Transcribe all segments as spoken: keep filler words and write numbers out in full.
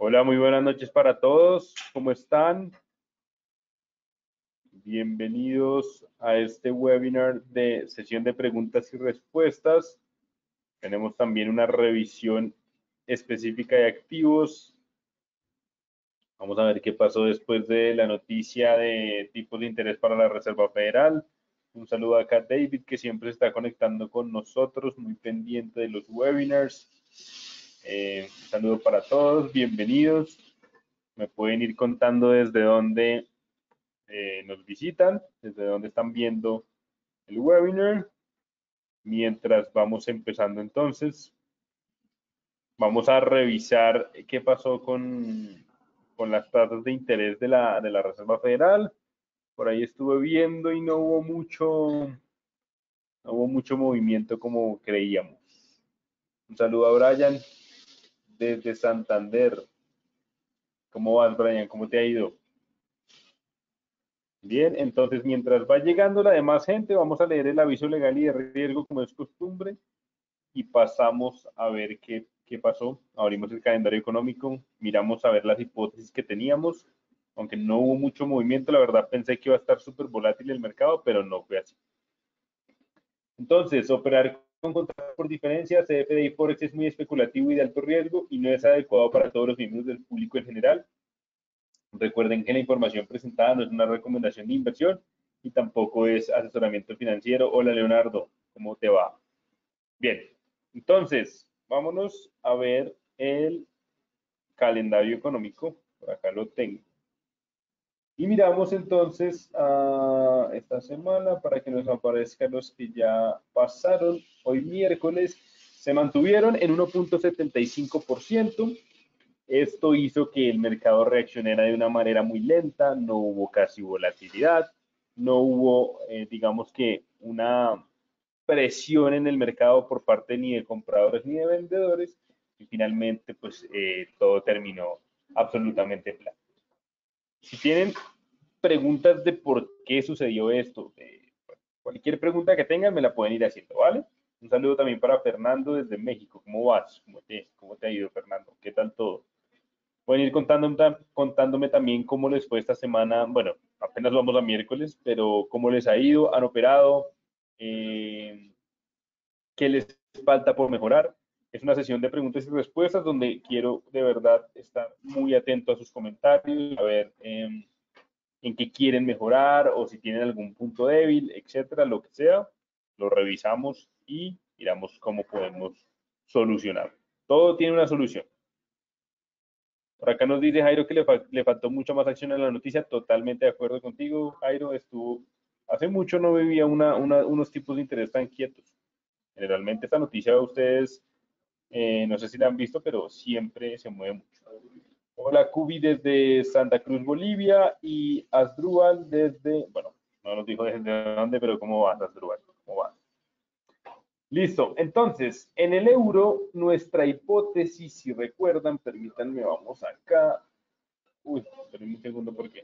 Hola, muy buenas noches para todos. ¿Cómo están? Bienvenidos a este webinar de sesión de preguntas y respuestas. Tenemos también una revisión específica de activos. Vamos a ver qué pasó después de la noticia de tipos de interés para la Reserva Federal. Un saludo acá a David, que siempre está conectando con nosotros, muy pendiente de los webinars. Eh, un saludo para todos, bienvenidos. Me pueden ir contando desde dónde eh, nos visitan, desde dónde están viendo el webinar. Mientras vamos empezando entonces, vamos a revisar qué pasó con, con las tasas de interés de la, de la Reserva Federal. Por ahí estuve viendo y no hubo mucho, no hubo mucho movimiento como creíamos. Un saludo a Brian desde Santander. ¿Cómo vas, Brian? ¿Cómo te ha ido? Bien, entonces mientras va llegando la demás gente, vamos a leer el aviso legal y de riesgo como es costumbre y pasamos a ver qué, qué pasó. Abrimos el calendario económico, miramos a ver las hipótesis que teníamos, aunque no hubo mucho movimiento, la verdad pensé que iba a estar súper volátil el mercado, pero no fue así. Entonces, operar con contratos por diferencia, C F D y Forex es muy especulativo y de alto riesgo y no es adecuado para todos los miembros del público en general. Recuerden que la información presentada no es una recomendación de inversión y tampoco es asesoramiento financiero. Hola, Leonardo, ¿cómo te va? Bien, entonces, vámonos a ver el calendario económico. Por acá lo tengo. Y miramos entonces a esta semana para que nos aparezcan los que ya pasaron. Hoy miércoles se mantuvieron en uno punto setenta y cinco por ciento. Esto hizo que el mercado reaccionara de una manera muy lenta, no hubo casi volatilidad, no hubo, eh, digamos que, una presión en el mercado por parte ni de compradores ni de vendedores, y finalmente, pues, eh, todo terminó absolutamente plano. Si tienen preguntas de por qué sucedió esto, eh, cualquier pregunta que tengan me la pueden ir haciendo, ¿vale? Un saludo también para Fernando desde México. ¿Cómo vas? ¿Cómo te, cómo te ha ido, Fernando? ¿Qué tal todo? Pueden ir contándome, contándome también cómo les fue esta semana. Bueno, apenas vamos a miércoles, pero cómo les ha ido, han operado, eh, qué les falta por mejorar. Es una sesión de preguntas y respuestas donde quiero de verdad estar muy atento a sus comentarios, a ver eh, en qué quieren mejorar o si tienen algún punto débil, etcétera, lo que sea, lo revisamos y miramos cómo podemos solucionar. Todo tiene una solución. Por acá nos dice Jairo que le, fa le faltó mucha más acción en la noticia. Totalmente de acuerdo contigo, Jairo. Estuvo, hace mucho no vivía una, una, unos tipos de interés tan quietos. Generalmente esta noticia ustedes, eh, no sé si la han visto, pero siempre se mueve mucho. Hola, Cubi desde Santa Cruz, Bolivia, y Asdrúbal desde, bueno, no nos dijo desde dónde, pero ¿cómo vas, Asdrúbal? ¿Cómo vas? Listo, entonces, en el euro, nuestra hipótesis, si recuerdan, permítanme, vamos acá. Uy, esperen un segundo porque.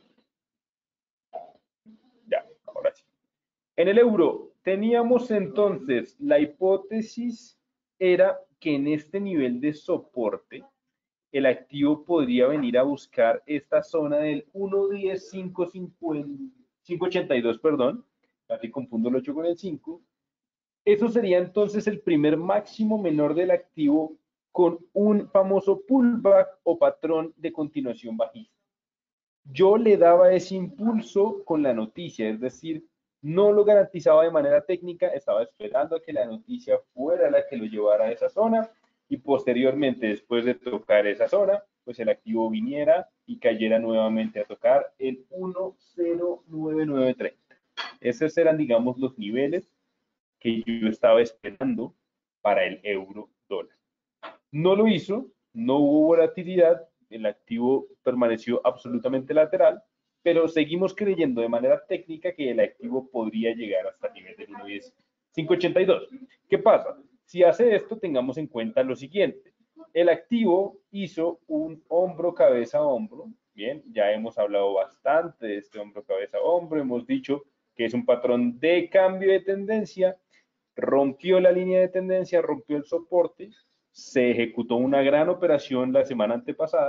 Ya, ahora sí. En el euro, teníamos entonces la hipótesis era que en este nivel de soporte, el activo podría venir a buscar esta zona del uno diez cinco ochenta y dos, perdón, casi confundo el ocho con el cinco. Eso sería entonces el primer máximo menor del activo con un famoso pullback o patrón de continuación bajista. Yo le daba ese impulso con la noticia, es decir, no lo garantizaba de manera técnica, estaba esperando a que la noticia fuera la que lo llevara a esa zona y posteriormente, después de tocar esa zona, pues el activo viniera y cayera nuevamente a tocar el uno cero nueve nueve treinta. Esos eran, digamos, los niveles que yo estaba esperando para el euro dólar. No lo hizo, no hubo volatilidad, el activo permaneció absolutamente lateral, pero seguimos creyendo de manera técnica que el activo podría llegar hasta el nivel del uno diez cinco ochenta y dos. ¿Qué pasa? Si hace esto, tengamos en cuenta lo siguiente. El activo hizo un hombro, cabeza, hombro. Bien, ya hemos hablado bastante de este hombro, cabeza, hombro. Hemos dicho que es un patrón de cambio de tendencia. Rompió la línea de tendencia, rompió el soporte, se ejecutó una gran operación la semana antepasada,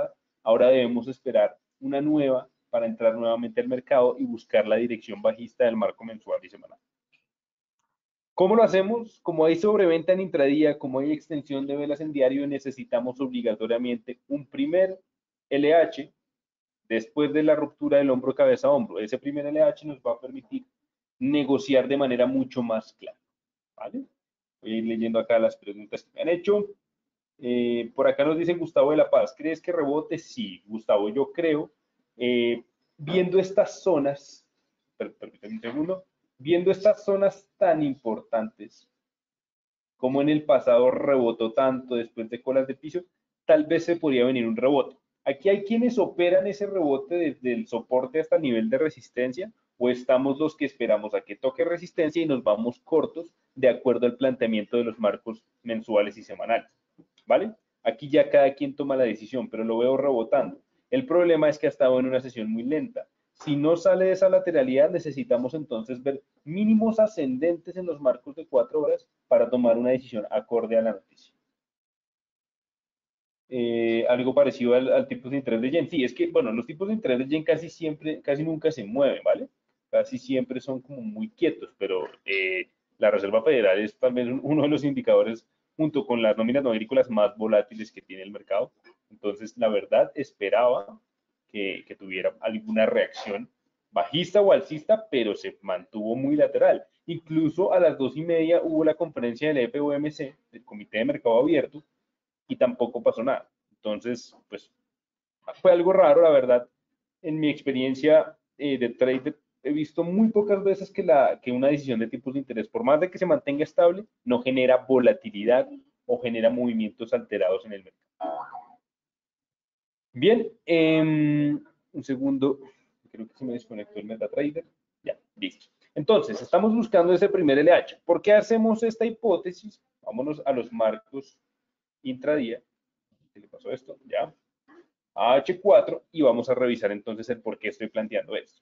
ahora debemos esperar una nueva para entrar nuevamente al mercado y buscar la dirección bajista del marco mensual y semanal. ¿Cómo lo hacemos? Como hay sobreventa en intradía, como hay extensión de velas en diario, necesitamos obligatoriamente un primer L H después de la ruptura del hombro cabeza a hombro. Ese primer L H nos va a permitir negociar de manera mucho más clara. ¿Vale? Voy a ir leyendo acá las preguntas que me han hecho. Eh, por acá nos dice Gustavo de la Paz, ¿crees que rebote? Sí, Gustavo, yo creo, eh, viendo estas zonas, per, permítanme un segundo, viendo estas zonas tan importantes, como en el pasado rebotó tanto después de colas de piso, tal vez se podría venir un rebote. Aquí hay quienes operan ese rebote desde el soporte hasta el nivel de resistencia, o estamos los que esperamos a que toque resistencia y nos vamos cortos de acuerdo al planteamiento de los marcos mensuales y semanales. ¿Vale? Aquí ya cada quien toma la decisión, pero lo veo rebotando. El problema es que ha estado en una sesión muy lenta. Si no sale de esa lateralidad, necesitamos entonces ver mínimos ascendentes en los marcos de cuatro horas para tomar una decisión acorde a la noticia. Eh, algo parecido al, al tipo de interés de yen. Sí, es que, bueno, los tipos de interés de yen casi siempre, casi nunca se mueven, ¿vale? Casi siempre son como muy quietos, pero eh, la Reserva Federal es tal vez uno de los indicadores, junto con las nóminas no agrícolas, más volátiles que tiene el mercado. Entonces, la verdad, esperaba que, que tuviera alguna reacción bajista o alcista, pero se mantuvo muy lateral. Incluso a las dos y media hubo la conferencia del F O M C, del Comité de Mercado Abierto, y tampoco pasó nada. Entonces, pues fue algo raro, la verdad. En mi experiencia eh, de trader, he visto muy pocas veces que, la, que una decisión de tipos de interés, por más de que se mantenga estable, no genera volatilidad o genera movimientos alterados en el mercado. Bien, eh, un segundo, creo que se me desconectó el MetaTrader. Ya, listo. Entonces, estamos buscando ese primer L H. ¿Por qué hacemos esta hipótesis? Vámonos a los marcos intradía. ¿Qué le pasó esto? Ya. A H cuatro y vamos a revisar entonces el por qué estoy planteando esto.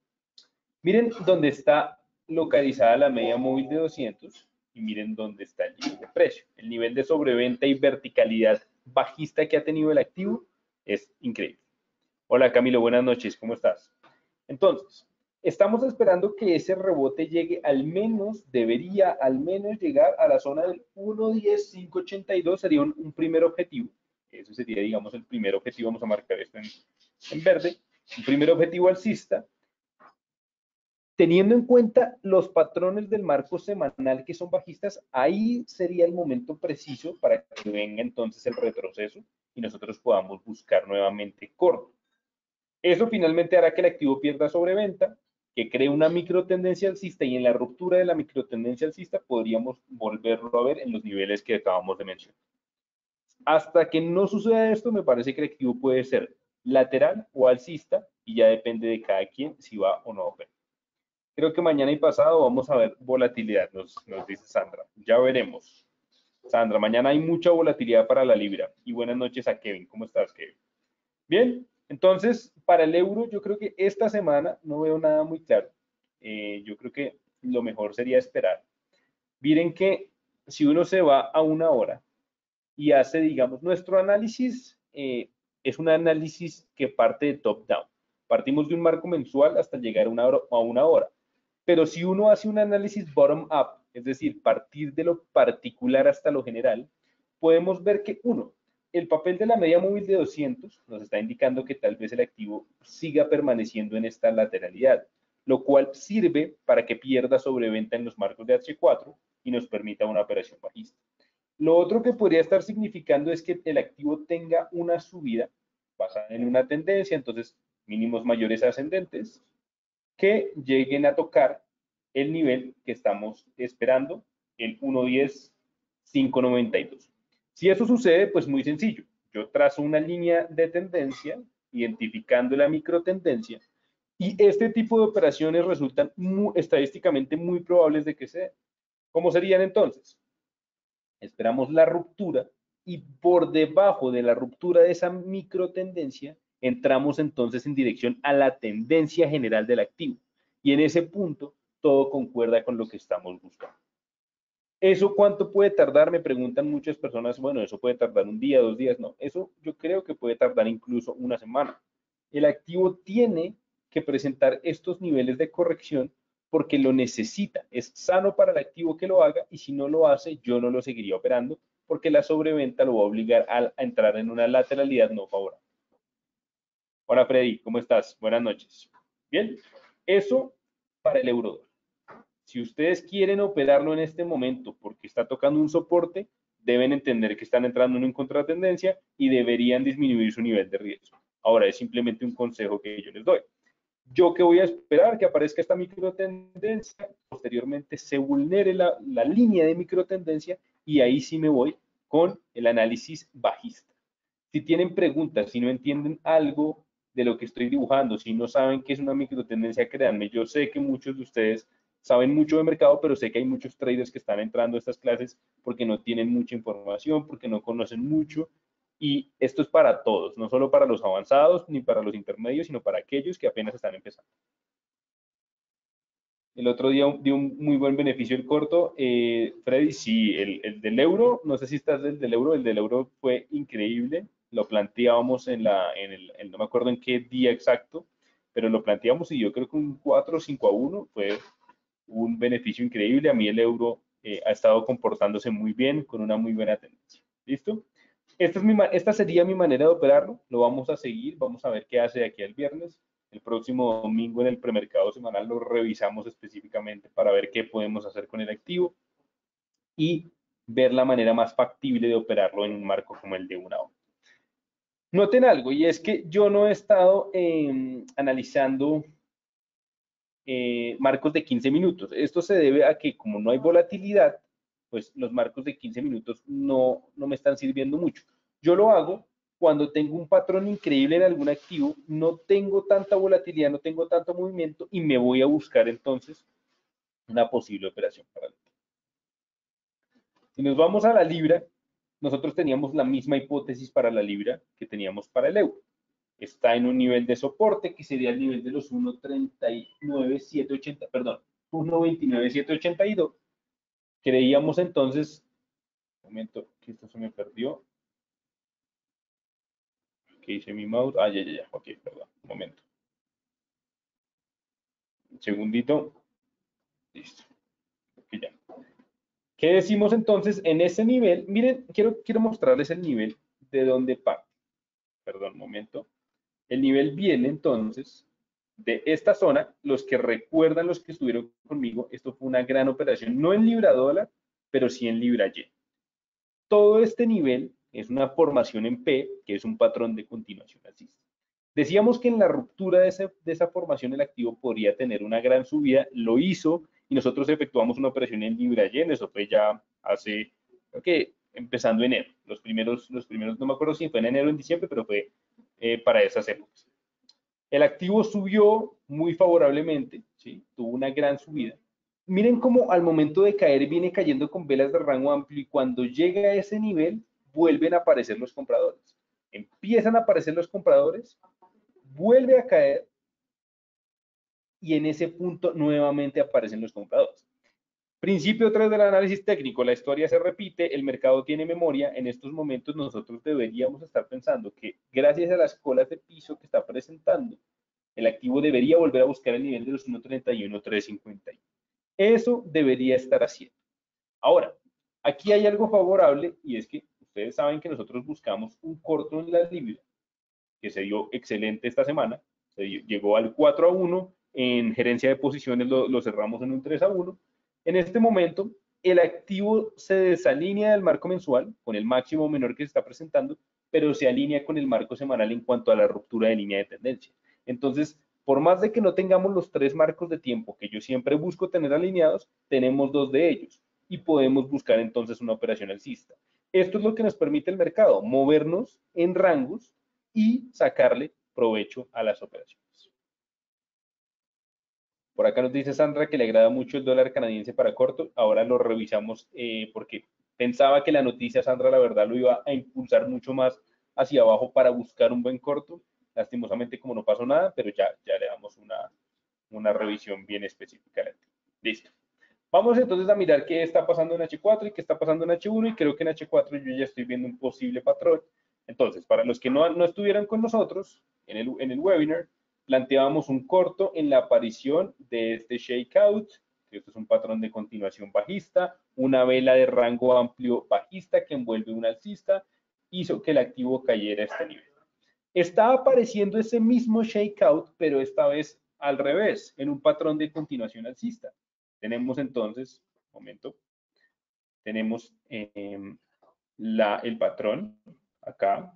Miren dónde está localizada la media móvil de doscientos y miren dónde está el nivel de precio. El nivel de sobreventa y verticalidad bajista que ha tenido el activo es increíble. Hola Camilo, buenas noches, ¿cómo estás? Entonces, estamos esperando que ese rebote llegue al menos, debería al menos llegar a la zona del uno diez cinco ochenta y dos, sería un, un primer objetivo. Eso sería, digamos, el primer objetivo. Vamos a marcar esto en, en verde. Un primer objetivo alcista. Teniendo en cuenta los patrones del marco semanal que son bajistas, ahí sería el momento preciso para que venga entonces el retroceso y nosotros podamos buscar nuevamente corto. Eso finalmente hará que el activo pierda sobreventa, que cree una microtendencia alcista y en la ruptura de la microtendencia alcista podríamos volverlo a ver en los niveles que acabamos de mencionar. Hasta que no suceda esto, me parece que el activo puede ser lateral o alcista y ya depende de cada quien si va o no a operar. Creo que mañana y pasado vamos a ver volatilidad, nos, nos dice Sandra. Ya veremos. Sandra, mañana hay mucha volatilidad para la libra. Y buenas noches a Kevin. ¿Cómo estás, Kevin? Bien, entonces, para el euro, yo creo que esta semana no veo nada muy claro. Eh, yo creo que lo mejor sería esperar. Miren que si uno se va a una hora y hace, digamos, nuestro análisis, eh, es un análisis que parte de top-down. Partimos de un marco mensual hasta llegar a una hora, a una hora. Pero si uno hace un análisis bottom-up, es decir, partir de lo particular hasta lo general, podemos ver que, uno, el papel de la media móvil de doscientos nos está indicando que tal vez el activo siga permaneciendo en esta lateralidad, lo cual sirve para que pierda sobreventa en los marcos de H cuatro y nos permita una operación bajista. Lo otro que podría estar significando es que el activo tenga una subida basada en una tendencia, entonces mínimos mayores ascendentes, que lleguen a tocar el nivel que estamos esperando, el uno diez cinco noventa y dos. Si eso sucede, pues muy sencillo. Yo trazo una línea de tendencia, identificando la microtendencia, y este tipo de operaciones resultan muy, estadísticamente muy probables de que se den. ¿Cómo serían entonces? Esperamos la ruptura y por debajo de la ruptura de esa microtendencia, entramos entonces en dirección a la tendencia general del activo. Y en ese punto, todo concuerda con lo que estamos buscando. ¿Eso cuánto puede tardar? Me preguntan muchas personas, bueno, eso puede tardar un día, dos días. No, eso yo creo que puede tardar incluso una semana. El activo tiene que presentar estos niveles de corrección porque lo necesita. Es sano para el activo que lo haga y si no lo hace, yo no lo seguiría operando porque la sobreventa lo va a obligar a, a entrar en una lateralidad no favorable. Hola Freddy, ¿cómo estás? Buenas noches. Bien, eso para el euro. Si ustedes quieren operarlo en este momento porque está tocando un soporte, deben entender que están entrando en una contratendencia y deberían disminuir su nivel de riesgo. Ahora es simplemente un consejo que yo les doy. Yo que voy a esperar que aparezca esta microtendencia, posteriormente se vulnere la, la línea de microtendencia y ahí sí me voy con el análisis bajista. Si tienen preguntas, si no entienden algo de lo que estoy dibujando, si no saben qué es una microtendencia, créanme, yo sé que muchos de ustedes saben mucho de mercado, pero sé que hay muchos traders que están entrando a estas clases porque no tienen mucha información, porque no conocen mucho. Y esto es para todos, no solo para los avanzados ni para los intermedios, sino para aquellos que apenas están empezando. El otro día dio un muy buen beneficio el corto. Eh, Freddy, sí, el, el, del euro, no sé si estás del, del euro, el del euro fue increíble. Lo planteábamos en la, en el, en, no me acuerdo en qué día exacto, pero lo planteamos y yo creo que un cuatro o cinco a uno fue un beneficio increíble. A mí el euro eh, ha estado comportándose muy bien, con una muy buena tendencia. ¿Listo? Esta, es mi, esta sería mi manera de operarlo. Lo vamos a seguir, vamos a ver qué hace de aquí al viernes. El próximo domingo en el premercado semanal lo revisamos específicamente para ver qué podemos hacer con el activo y ver la manera más factible de operarlo en un marco como el de una hora. Noten algo, y es que yo no he estado eh, analizando eh, marcos de quince minutos. Esto se debe a que como no hay volatilidad, pues los marcos de quince minutos no, no me están sirviendo mucho. Yo lo hago cuando tengo un patrón increíble en algún activo, no tengo tanta volatilidad, no tengo tanto movimiento y me voy a buscar entonces una posible operación para el activo. Si nos vamos a la libra, nosotros teníamos la misma hipótesis para la libra que teníamos para el euro. Está en un nivel de soporte que sería el nivel de los uno treinta y nueve setecientos ochenta, perdón, uno veintinueve setecientos ochenta y dos. Creíamos entonces, un momento, que esto se me perdió. ¿Qué hice mi mouse? Ah, ya, ya, ya, ok, perdón, un momento. Un segundito. Listo. Okay, ya. ¿Qué decimos entonces en ese nivel? Miren, quiero, quiero mostrarles el nivel de donde parte. Perdón, un momento. El nivel viene entonces de esta zona. Los que recuerdan, los que estuvieron conmigo, esto fue una gran operación, no en libra dólar, pero sí en libra yen. Todo este nivel es una formación en P, que es un patrón de continuación alcista. Decíamos que en la ruptura de, ese, de esa formación el activo podría tener una gran subida, lo hizo y nosotros efectuamos una operación en libra yen, eso fue ya hace, creo que empezando enero, los primeros, los primeros, no me acuerdo si fue en enero o en diciembre, pero fue eh, para esas épocas. El activo subió muy favorablemente, ¿sí? Tuvo una gran subida. Miren cómo al momento de caer viene cayendo con velas de rango amplio y cuando llega a ese nivel vuelven a aparecer los compradores. Empiezan a aparecer los compradores, vuelve a caer y en ese punto nuevamente aparecen los compradores. Principio tres del análisis técnico, la historia se repite, el mercado tiene memoria, en estos momentos nosotros deberíamos estar pensando que gracias a las colas de piso que está presentando, el activo debería volver a buscar el nivel de los uno treinta y uno trescientos cincuenta y uno. Eso debería estar haciendo. Ahora, aquí hay algo favorable y es que ustedes saben que nosotros buscamos un corto en la libra, que se dio excelente esta semana, se dio, llegó al cuatro a uno, en gerencia de posiciones lo, lo cerramos en un tres a uno. En este momento, el activo se desalinea del marco mensual con el máximo menor que se está presentando, pero se alinea con el marco semanal en cuanto a la ruptura de línea de tendencia. Entonces, por más de que no tengamos los tres marcos de tiempo que yo siempre busco tener alineados, tenemos dos de ellos y podemos buscar entonces una operación alcista. Esto es lo que nos permite el mercado, movernos en rangos y sacarle provecho a las operaciones. Por acá nos dice Sandra que le agrada mucho el dólar canadiense para corto. Ahora lo revisamos eh, porque pensaba que la noticia, Sandra, la verdad lo iba a impulsar mucho más hacia abajo para buscar un buen corto. Lastimosamente, como no pasó nada, pero ya, ya le damos una, una revisión bien específica. Listo. Vamos entonces a mirar qué está pasando en H cuatro y qué está pasando en H uno, y creo que en H cuatro yo ya estoy viendo un posible patrón. Entonces, para los que no, no estuvieran con nosotros en el, en el webinar, planteábamos un corto en la aparición de este shakeout, que esto es un patrón de continuación bajista, una vela de rango amplio bajista que envuelve un alcista, hizo que el activo cayera a este nivel. Está apareciendo ese mismo shakeout, pero esta vez al revés, en un patrón de continuación alcista. Tenemos entonces, un momento, tenemos eh, la, el patrón acá.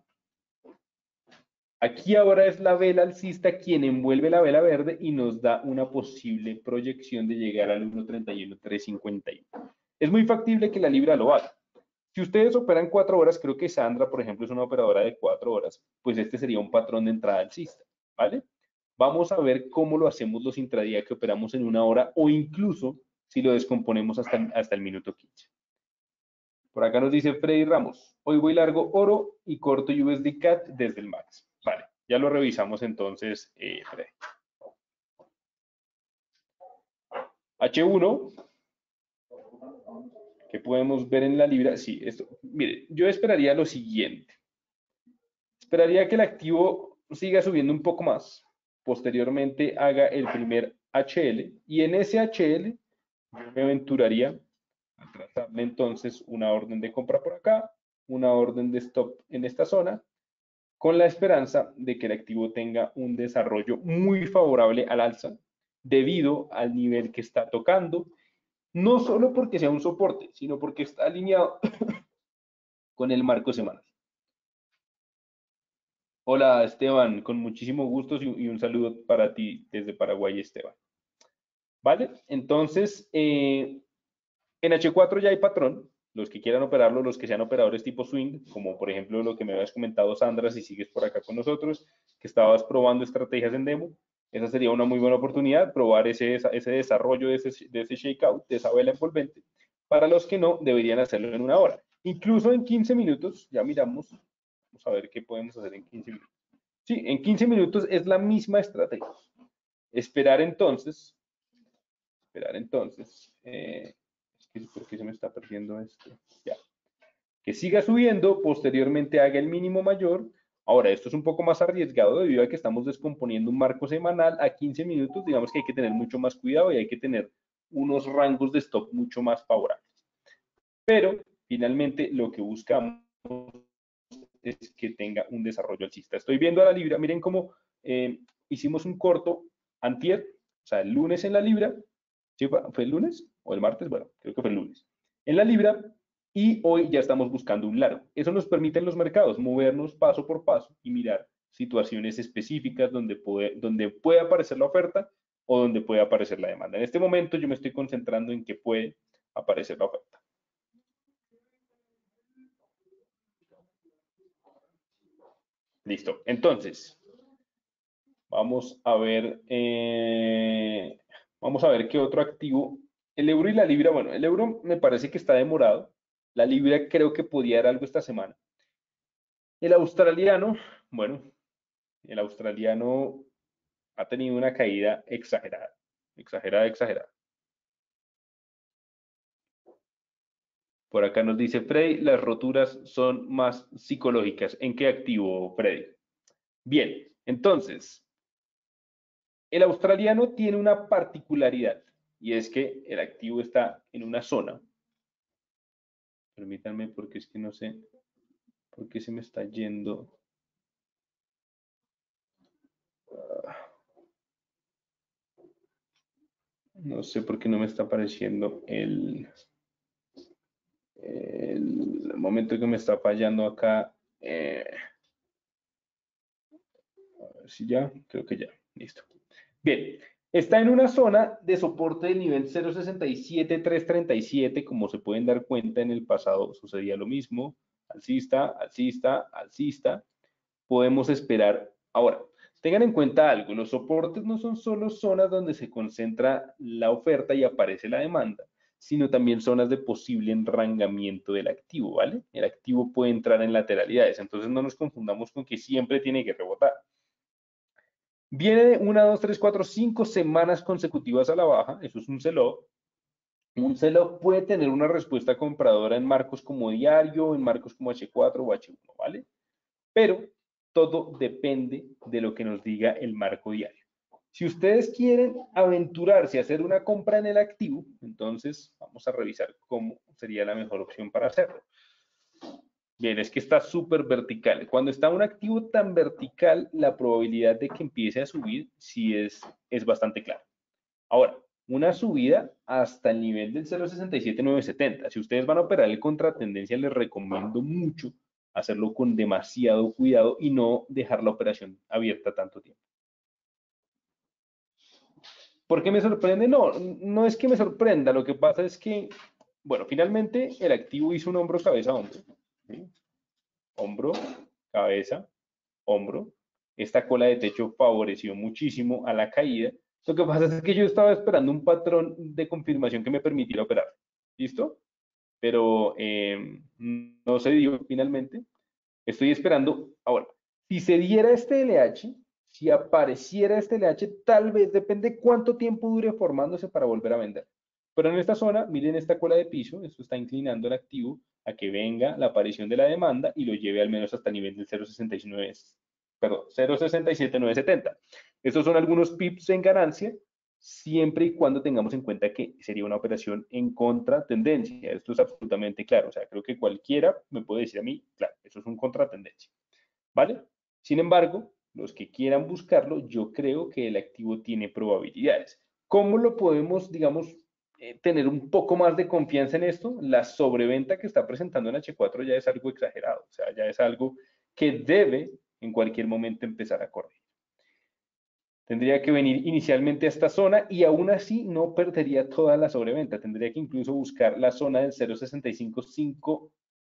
Aquí ahora es la vela alcista quien envuelve la vela verde y nos da una posible proyección de llegar al uno treinta y uno trescientos cincuenta y uno. Es muy factible que la libra lo haga. Si ustedes operan cuatro horas, creo que Sandra, por ejemplo, es una operadora de cuatro horas, pues este sería un patrón de entrada alcista, ¿vale? Vamos a ver cómo lo hacemos los intradía que operamos en una hora o incluso si lo descomponemos hasta, hasta el minuto quince. Por acá nos dice Freddy Ramos, hoy voy largo oro y corto U S D C A T desde el max. Vale, ya lo revisamos entonces, eh, Freddy. H uno, que podemos ver en la libra, sí, esto, mire, yo esperaría lo siguiente. Esperaría que el activo siga subiendo un poco más, posteriormente haga el primer H L y en ese H L yo me aventuraría a trazarle entonces una orden de compra por acá, una orden de stop en esta zona, con la esperanza de que el activo tenga un desarrollo muy favorable al alza debido al nivel que está tocando, no solo porque sea un soporte, sino porque está alineado con el marco semanal. Hola Esteban, con muchísimo gusto y un saludo para ti desde Paraguay, Esteban. ¿Vale? Entonces, eh, en H cuatro ya hay patrón. Los que quieran operarlo, los que sean operadores tipo swing, como por ejemplo lo que me habías comentado Sandra, si sigues por acá con nosotros, que estabas probando estrategias en demo, esa sería una muy buena oportunidad, probar ese, ese desarrollo de ese, de ese shakeout, de esa vela envolvente. Para los que no, deberían hacerlo en una hora. Incluso en quince minutos, ya miramos, vamos a ver qué podemos hacer en quince minutos. Sí, en quince minutos es la misma estrategia. Esperar entonces, esperar entonces, eh, es que ¿por qué se me está perdiendo esto? Ya. Que siga subiendo, posteriormente haga el mínimo mayor. Ahora, esto es un poco más arriesgado debido a que estamos descomponiendo un marco semanal a quince minutos. Digamos que hay que tener mucho más cuidado y hay que tener unos rangos de stop mucho más favorables. Pero, finalmente, lo que buscamos es que tenga un desarrollo alcista. Estoy viendo a la libra, miren cómo eh, hicimos un corto antier, o sea, el lunes en la libra, ¿sí? ¿Fue el lunes o el martes? Bueno, creo que fue el lunes. En la libra, y hoy ya estamos buscando un largo. Eso nos permite en los mercados movernos paso por paso y mirar situaciones específicas donde puede, donde puede aparecer la oferta o donde puede aparecer la demanda. En este momento yo me estoy concentrando en que puede aparecer la oferta. Listo. Entonces, vamos a ver, eh, vamos a ver qué otro activo. El euro y la libra, bueno, el euro me parece que está demorado. La libra creo que podía dar algo esta semana. El australiano, bueno, el australiano ha tenido una caída exagerada, exagerada, exagerada. Por acá nos dice Freddy, las roturas son más psicológicas. ¿En qué activo, Freddy? Bien, entonces, el australiano tiene una particularidad y es que el activo está en una zona. Permítanme porque es que no sé por qué se me está yendo. No sé por qué no me está apareciendo el, el momento que me está fallando acá. Eh, a ver si ya, creo que ya, listo. Bien, está en una zona de soporte del nivel cero punto sesenta y siete trescientos treinta y siete, como se pueden dar cuenta en el pasado sucedía lo mismo, alcista, alcista, alcista. Podemos esperar. Ahora, tengan en cuenta algo, los soportes no son solo zonas donde se concentra la oferta y aparece la demanda, sino también zonas de posible enrangamiento del activo, ¿vale? El activo puede entrar en lateralidades, entonces no nos confundamos con que siempre tiene que rebotar. Viene de una, dos, tres, cuatro, cinco semanas consecutivas a la baja, eso es un sell-off. Un sell-off puede tener una respuesta compradora en marcos como diario, en marcos como H cuatro o H uno, ¿vale? Pero todo depende de lo que nos diga el marco diario. Si ustedes quieren aventurarse a hacer una compra en el activo, entonces vamos a revisar cómo sería la mejor opción para hacerlo. Bien, es que está súper vertical. Cuando está un activo tan vertical, la probabilidad de que empiece a subir sí es, es bastante clara. Ahora, una subida hasta el nivel del cero punto sesenta y siete nueve setenta. Si ustedes van a operar el contratendencia, les recomiendo mucho hacerlo con demasiado cuidado y no dejar la operación abierta tanto tiempo. ¿Por qué me sorprende? No, no es que me sorprenda. Lo que pasa es que, bueno, finalmente el activo hizo un hombro, cabeza, hombro. ¿Sí? Hombro, cabeza, hombro. Esta cola de techo favoreció muchísimo a la caída. Lo que pasa es que yo estaba esperando un patrón de confirmación que me permitiera operar. ¿Listo? Pero eh, no se dio finalmente. Estoy esperando. Ahora, si se diera este L H, si apareciera este L H, tal vez depende cuánto tiempo dure formándose para volver a vender. Pero en esta zona, miren esta cola de piso, esto está inclinando el activo a que venga la aparición de la demanda y lo lleve al menos hasta el nivel del cero punto sesenta y nueve, perdón, cero punto sesenta y siete nueve setenta. Estos son algunos pips en ganancia, siempre y cuando tengamos en cuenta que sería una operación en contratendencia. Esto es absolutamente claro. O sea, creo que cualquiera me puede decir a mí, claro, eso es un contratendencia. ¿Vale? Sin embargo, los que quieran buscarlo, yo creo que el activo tiene probabilidades. ¿Cómo lo podemos, digamos, eh, tener un poco más de confianza en esto? La sobreventa que está presentando en H cuatro ya es algo exagerado, o sea, ya es algo que debe en cualquier momento empezar a correr. Tendría que venir inicialmente a esta zona y aún así no perdería toda la sobreventa. Tendría que incluso buscar la zona del cero punto sesenta y cinco cinco,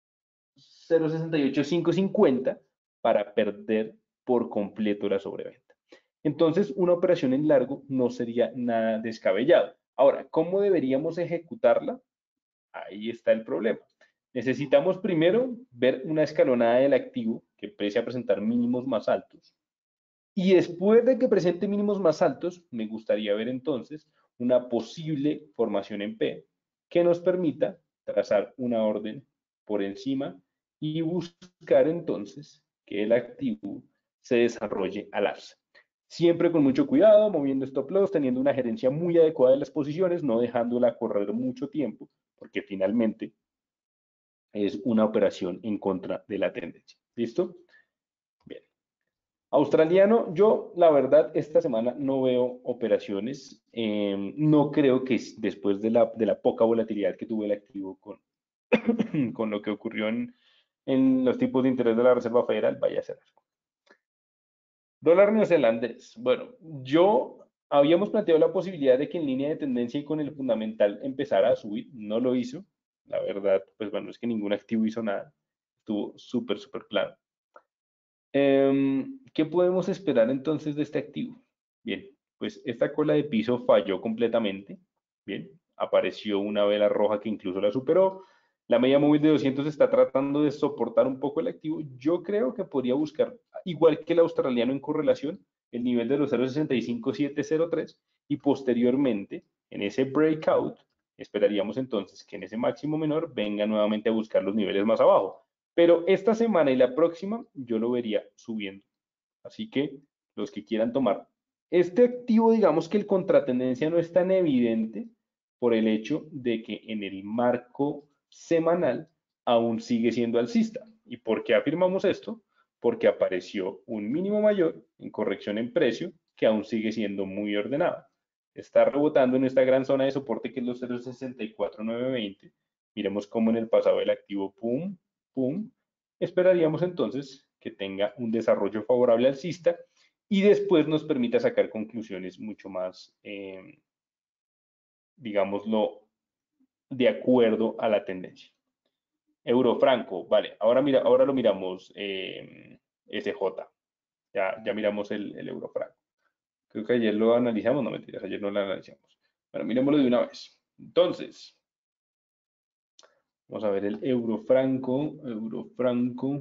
cero punto sesenta y ocho cinco cincuenta para perder por completo la sobreventa. Entonces, una operación en largo no sería nada descabellado. Ahora, ¿cómo deberíamos ejecutarla? Ahí está el problema. Necesitamos primero ver una escalonada del activo que empiece a presentar mínimos más altos. Y después de que presente mínimos más altos, me gustaría ver entonces una posible formación en P que nos permita trazar una orden por encima y buscar entonces que el activo se desarrolle al alza. Siempre con mucho cuidado, moviendo stop loss, teniendo una gerencia muy adecuada de las posiciones, no dejándola correr mucho tiempo, porque finalmente es una operación en contra de la tendencia. ¿Listo? Bien. Australiano, yo la verdad esta semana no veo operaciones. Eh, no creo que después de la, de la poca volatilidad que tuvo el activo con, con lo que ocurrió en, en los tipos de interés de la Reserva Federal vaya a ser algo. Dólar neozelandés. Bueno, yo habíamos planteado la posibilidad de que en línea de tendencia y con el fundamental empezara a subir. No lo hizo. La verdad, pues bueno, es que ningún activo hizo nada. Estuvo súper, súper plano. Em, ¿qué podemos esperar entonces de este activo? Bien, pues esta cola de piso falló completamente. Bien, apareció una vela roja que incluso la superó. La media móvil de doscientos está tratando de soportar un poco el activo. Yo creo que podría buscar, igual que el australiano en correlación, el nivel de los cero punto sesenta y cinco siete cero tres y posteriormente, en ese breakout, esperaríamos entonces que en ese máximo menor venga nuevamente a buscar los niveles más abajo. Pero esta semana y la próxima yo lo vería subiendo. Así que los que quieran tomar este activo, digamos que el contratendencia no es tan evidente por el hecho de que en el marco semanal aún sigue siendo alcista. ¿Y por qué afirmamos esto? Porque apareció un mínimo mayor en corrección en precio que aún sigue siendo muy ordenado. Está rebotando en esta gran zona de soporte que es los cero punto sesenta y cuatro nueve veinte. Miremos cómo en el pasado el activo, pum, pum, esperaríamos entonces que tenga un desarrollo favorable alcista y después nos permita sacar conclusiones mucho más, eh, digámoslo, de acuerdo a la tendencia. Eurofranco, vale, ahora, mira, ahora lo miramos eh, S J, ya, ya miramos el, el Eurofranco. Creo que ayer lo analizamos, no mentiras, ayer no lo analizamos. Bueno, miremoslo de una vez. Entonces, vamos a ver el Eurofranco, Eurofranco,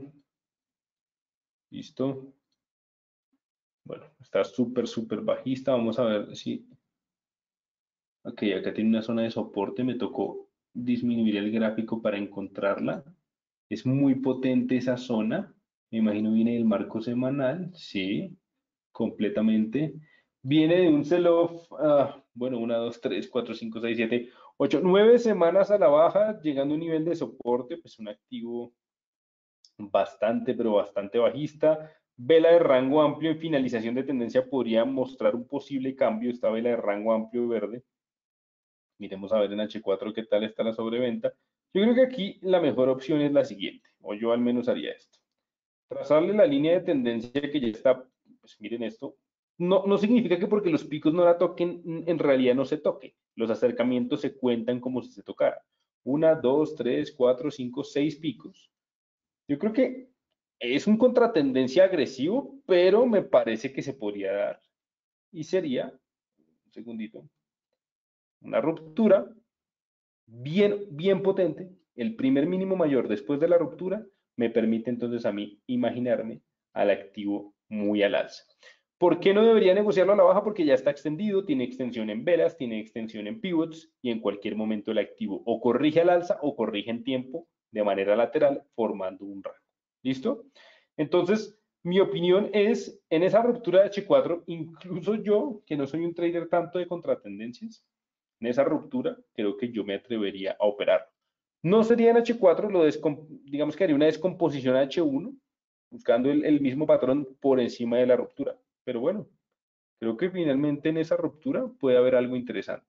listo. Bueno, está súper, súper bajista. Vamos a ver si Ok, acá tiene una zona de soporte, me tocó disminuir el gráfico para encontrarla. Es muy potente esa zona. Me imagino viene del marco semanal, sí, completamente. Viene de un sell-off, ah, bueno, una, dos, tres, cuatro, cinco, seis, siete, ocho, nueve semanas a la baja, llegando a un nivel de soporte, pues un activo bastante, pero bastante bajista. Vela de rango amplio en finalización de tendencia podría mostrar un posible cambio, esta vela de rango amplio verde. Miremos a ver en H cuatro qué tal está la sobreventa. Yo creo que aquí la mejor opción es la siguiente, o yo al menos haría esto. Trazarle la línea de tendencia que ya está, pues miren esto, no, no significa que porque los picos no la toquen, en realidad no se toque. Los acercamientos se cuentan como si se tocara. Una, dos, tres, cuatro, cinco, seis picos. Yo creo que es un contratendencia agresivo, pero me parece que se podría dar. Y sería, un segundito, una ruptura bien, bien potente, el primer mínimo mayor después de la ruptura, me permite entonces a mí imaginarme al activo muy al alza. ¿Por qué no debería negociarlo a la baja? Porque ya está extendido, tiene extensión en velas, tiene extensión en pivots y en cualquier momento el activo o corrige al alza o corrige en tiempo de manera lateral formando un rango. ¿Listo? Entonces, mi opinión es, en esa ruptura de H cuatro, incluso yo, que no soy un trader tanto de contratendencias, en esa ruptura, creo que yo me atrevería a operar. No sería en H cuatro, lo digamos que haría una descomposición a H uno, buscando el, el mismo patrón por encima de la ruptura. Pero bueno, creo que finalmente en esa ruptura puede haber algo interesante.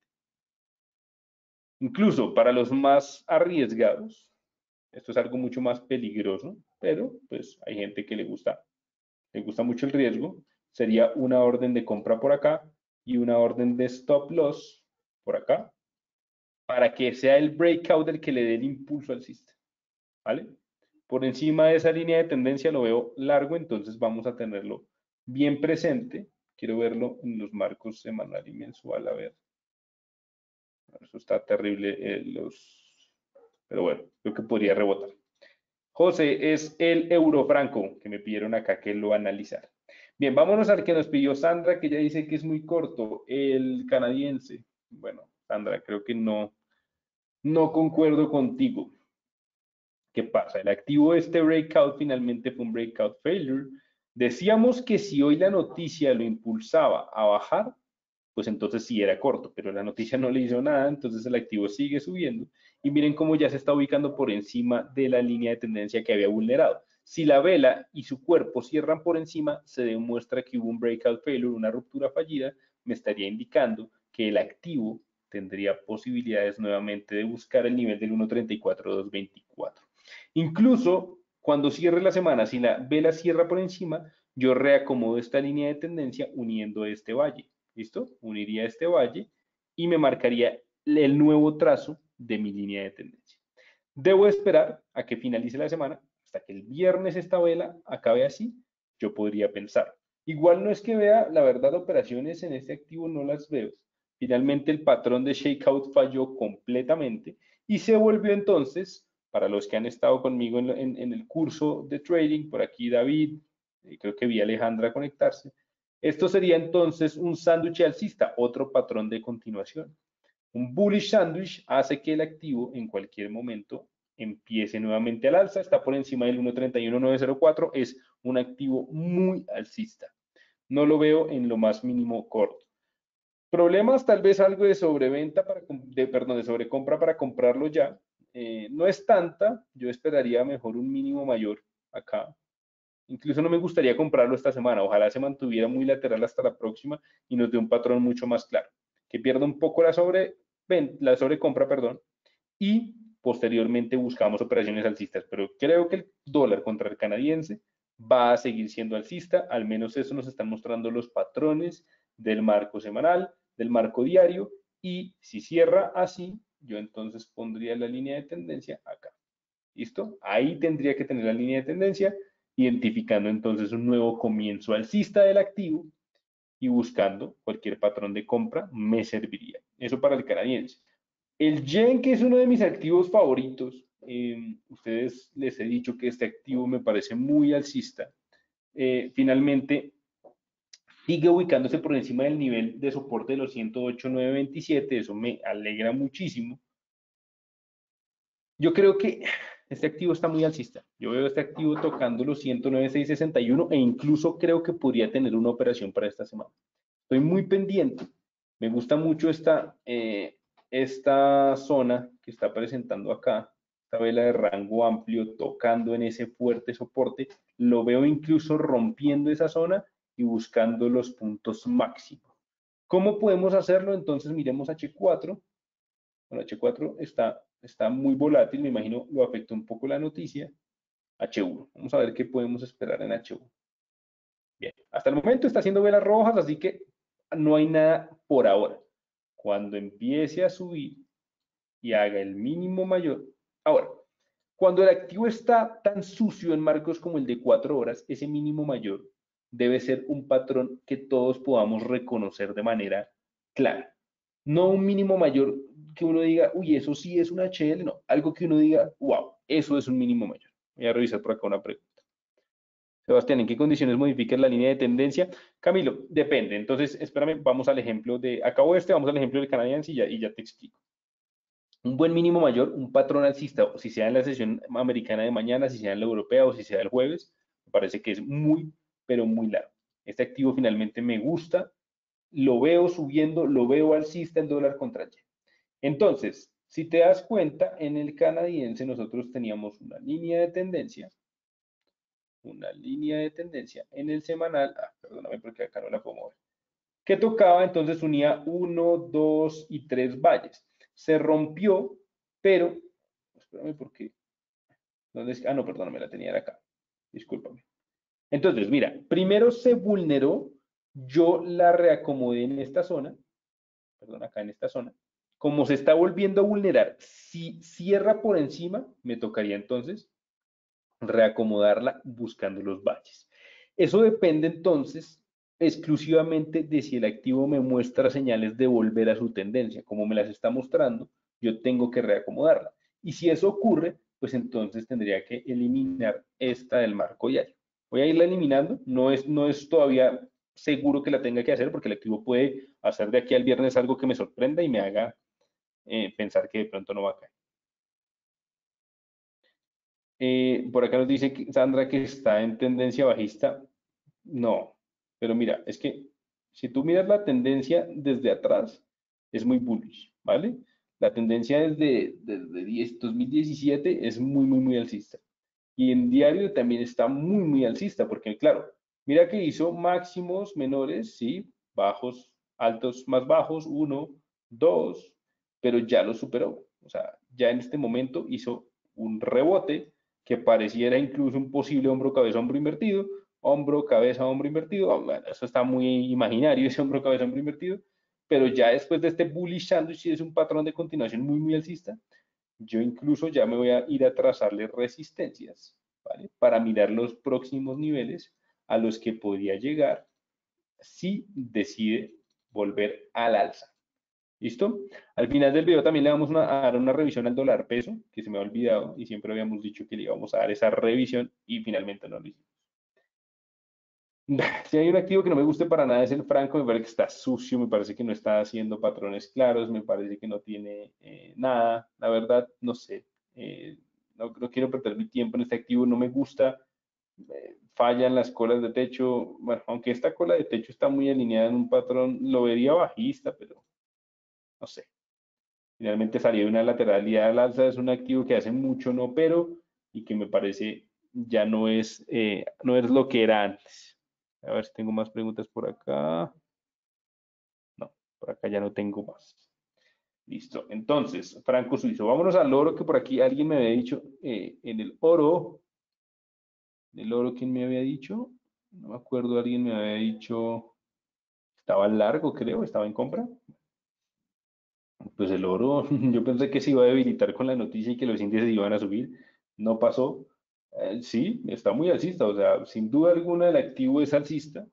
Incluso para los más arriesgados, esto es algo mucho más peligroso, pero pues hay gente que le gusta, le gusta mucho el riesgo. Sería una orden de compra por acá y una orden de stop loss por acá, para que sea el breakout el que le dé el impulso al sistema, ¿vale? Por encima de esa línea de tendencia lo veo largo, entonces vamos a tenerlo bien presente. Quiero verlo en los marcos semanal y mensual, a ver. Eso está terrible, eh, los... pero bueno, creo que podría rebotar. José, es el eurofranco que me pidieron acá que lo analizara. Bien, vámonos al que nos pidió Sandra, que ya dice que es muy corto, el canadiense. Bueno, Sandra, creo que no, no concuerdo contigo. ¿Qué pasa? El activo de este breakout finalmente fue un breakout failure. Decíamos que si hoy la noticia lo impulsaba a bajar, pues entonces sí era corto, pero la noticia no le hizo nada, entonces el activo sigue subiendo. Y miren cómo ya se está ubicando por encima de la línea de tendencia que había vulnerado. Si la vela y su cuerpo cierran por encima, se demuestra que hubo un breakout failure, una ruptura fallida, me estaría indicando que el activo tendría posibilidades nuevamente de buscar el nivel del uno treinta y cuatro dos veinticuatro. Incluso cuando cierre la semana, si la vela cierra por encima, yo reacomodo esta línea de tendencia uniendo este valle. ¿Listo? Uniría este valle y me marcaría el nuevo trazo de mi línea de tendencia. Debo esperar a que finalice la semana, hasta que el viernes esta vela acabe así, yo podría pensar. Igual no es que vea, la verdad, operaciones en este activo no las veo. Finalmente el patrón de shakeout falló completamente y se volvió entonces, para los que han estado conmigo en, en, en el curso de trading, por aquí David, eh, creo que vi a Alejandra conectarse, esto sería entonces un sándwich alcista, otro patrón de continuación. Un bullish sandwich hace que el activo en cualquier momento empiece nuevamente al alza, está por encima del uno treinta y uno nueve cero cuatro, es un activo muy alcista. No lo veo en lo más mínimo corto. Problemas, tal vez algo de sobreventa, para, de, perdón, de sobrecompra para comprarlo ya. Eh, no es tanta, yo esperaría mejor un mínimo mayor acá. Incluso no me gustaría comprarlo esta semana. Ojalá se mantuviera muy lateral hasta la próxima y nos dé un patrón mucho más claro. Que pierda un poco la, sobre, la sobrecompra, perdón, y posteriormente buscamos operaciones alcistas. Pero creo que el dólar contra el canadiense va a seguir siendo alcista. Al menos eso nos están mostrando los patrones del marco semanal, del marco diario. Y si cierra así, yo entonces pondría la línea de tendencia acá. ¿Listo? Ahí tendría que tener la línea de tendencia, identificando entonces un nuevo comienzo alcista del activo y buscando cualquier patrón de compra me serviría. Eso para el canadiense. El yen, que es uno de mis activos favoritos, eh, ustedes les he dicho que este activo me parece muy alcista. Eh, finalmente sigue ubicándose por encima del nivel de soporte de los ciento ocho mil novecientos veintisiete, eso me alegra muchísimo. Yo creo que este activo está muy alcista. Yo veo este activo tocando los ciento nueve mil seiscientos sesenta y uno e incluso creo que podría tener una operación para esta semana. Estoy muy pendiente. Me gusta mucho esta, eh, esta zona que está presentando acá, esta vela de rango amplio tocando en ese fuerte soporte. Lo veo incluso rompiendo esa zona y buscando los puntos máximos. ¿Cómo podemos hacerlo? Entonces miremos H cuatro. Bueno, H cuatro está, está muy volátil, me imagino lo afectó un poco la noticia. H uno. Vamos a ver qué podemos esperar en H uno. Bien, hasta el momento está haciendo velas rojas, así que no hay nada por ahora. Cuando empiece a subir y haga el mínimo mayor. Ahora, cuando el activo está tan sucio en marcos como el de cuatro horas, ese mínimo mayor debe ser un patrón que todos podamos reconocer de manera clara. No un mínimo mayor que uno diga, uy, eso sí es una H L, no, algo que uno diga, wow, eso es un mínimo mayor. Voy a revisar por acá una pregunta. Sebastián, ¿en qué condiciones modificas la línea de tendencia? Camilo, depende. Entonces, espérame, vamos al ejemplo de, acabo este, vamos al ejemplo del canadiense y ya, y ya te explico. Un buen mínimo mayor, un patrón alcista, o si sea en la sesión americana de mañana, si sea en la europea o si sea el jueves, me parece que es muy, pero muy largo. Este activo finalmente me gusta, lo veo subiendo, lo veo alcista el dólar contra yen. Entonces, si te das cuenta, en el canadiense nosotros teníamos una línea de tendencia, una línea de tendencia en el semanal, ah, perdóname porque acá no la puedo mover, que tocaba, entonces unía uno, dos y tres valles. Se rompió, pero, espérame porque, ¿dónde es? Ah, no, perdóname, la tenía acá, discúlpame. Entonces, mira, primero se vulneró, yo la reacomodé en esta zona, perdón, acá en esta zona, como se está volviendo a vulnerar, si cierra por encima, me tocaría entonces reacomodarla buscando los valles. Eso depende entonces exclusivamente de si el activo me muestra señales de volver a su tendencia. Como me las está mostrando, yo tengo que reacomodarla. Y si eso ocurre, pues entonces tendría que eliminar esta del marco diario. Voy a irla eliminando, no es, no es todavía seguro que la tenga que hacer porque el activo puede hacer de aquí al viernes algo que me sorprenda y me haga eh, pensar que de pronto no va a caer. Eh, por acá nos dice que Sandra que está en tendencia bajista. No, pero mira, es que si tú miras la tendencia desde atrás, es muy bullish, ¿vale? La tendencia desde, desde dos mil diecisiete es muy, muy, muy alcista. Y en diario también está muy, muy alcista, porque claro, mira que hizo máximos menores, sí, bajos, altos más bajos, uno, dos, pero ya lo superó. O sea, ya en este momento hizo un rebote que pareciera incluso un posible hombro, cabeza, hombro invertido, hombro, cabeza, hombro invertido. Oh, bueno, eso está muy imaginario, ese hombro, cabeza, hombro invertido, pero ya después de este bullish sandwich, es un patrón de continuación muy, muy alcista. Yo incluso ya me voy a ir a trazarle resistencias, ¿vale? Para mirar los próximos niveles a los que podría llegar si decide volver al alza. ¿Listo? Al final del video también le vamos a dar una revisión al dólar peso, que se me ha olvidado y siempre habíamos dicho que le íbamos a dar esa revisión y finalmente no lo hicimos. Si hay un activo que no me guste para nada es el franco, me parece que está sucio, me parece que no está haciendo patrones claros, me parece que no tiene eh, nada, la verdad, no sé, eh, no, no, quiero perder mi tiempo en este activo, no me gusta, eh, fallan las colas de techo, bueno, aunque esta cola de techo está muy alineada en un patrón, lo vería bajista, pero no sé, finalmente salía de una lateralidad al alza, es un activo que hace mucho no pero y que me parece ya no es, eh, no es lo que era antes. A ver si tengo más preguntas por acá. No, por acá ya no tengo más. Listo. Entonces, franco suizo. Vámonos al oro que por aquí alguien me había dicho. Eh, en el oro, el oro, ¿quién me había dicho? No me acuerdo, alguien me había dicho. Estaba largo, creo, estaba en compra. Pues el oro, yo pensé que se iba a debilitar con la noticia y que los índices iban a subir. No pasó. Eh, sí, está muy alcista. O sea, sin duda alguna el activo es alcista.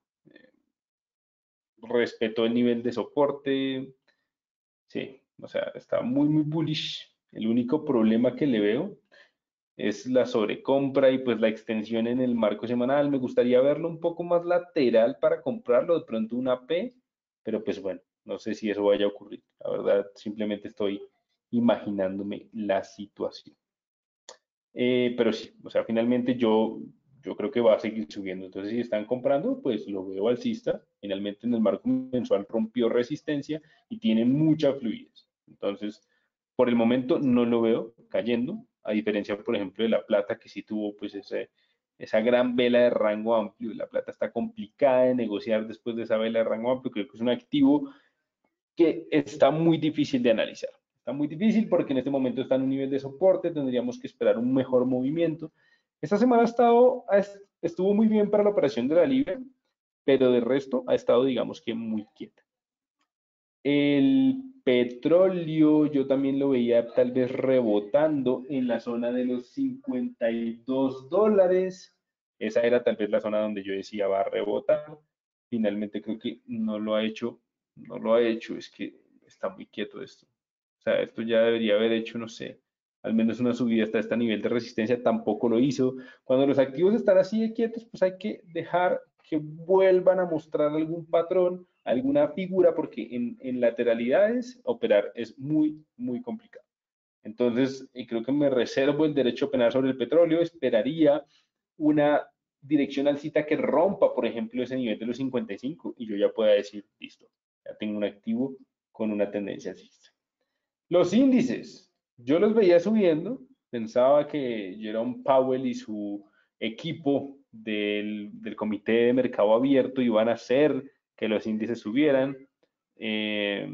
Respetó el nivel de soporte. Sí, o sea, está muy, muy bullish. El único problema que le veo es la sobrecompra y pues la extensión en el marco semanal. Me gustaría verlo un poco más lateral para comprarlo, de pronto una P, pero pues bueno, no sé si eso vaya a ocurrir. La verdad, simplemente estoy imaginándome la situación. Eh, pero sí, o sea, finalmente yo, yo creo que va a seguir subiendo. Entonces, si están comprando, pues lo veo alcista. Finalmente en el marco mensual rompió resistencia y tiene mucha fluidez. Entonces, por el momento no lo veo cayendo, a diferencia, por ejemplo, de la plata, que sí tuvo pues ese, esa gran vela de rango amplio. La plata está complicada de negociar después de esa vela de rango amplio. Creo que es un activo que está muy difícil de analizar. Está muy difícil porque en este momento está en un nivel de soporte, tendríamos que esperar un mejor movimiento. Esta semana ha estado, estuvo muy bien para la operación de la Libra, pero de resto ha estado, digamos que muy quieta. El petróleo yo también lo veía tal vez rebotando en la zona de los cincuenta y dos dólares. Esa era tal vez la zona donde yo decía va a rebotar. Finalmente creo que no lo ha hecho, no lo ha hecho, es que está muy quieto esto. O sea, esto ya debería haber hecho, no sé, al menos una subida hasta este nivel de resistencia, tampoco lo hizo. Cuando los activos están así de quietos, pues hay que dejar que vuelvan a mostrar algún patrón, alguna figura, porque en, en lateralidades operar es muy, muy complicado. Entonces, creo que me reservo el derecho a opinar sobre el petróleo, esperaría una dirección alcista que rompa, por ejemplo, ese nivel de los cincuenta y cinco y yo ya pueda decir, listo, ya tengo un activo con una tendencia alcista. Los índices, yo los veía subiendo, pensaba que Jerome Powell y su equipo del, del Comité de Mercado Abierto iban a hacer que los índices subieran. Eh,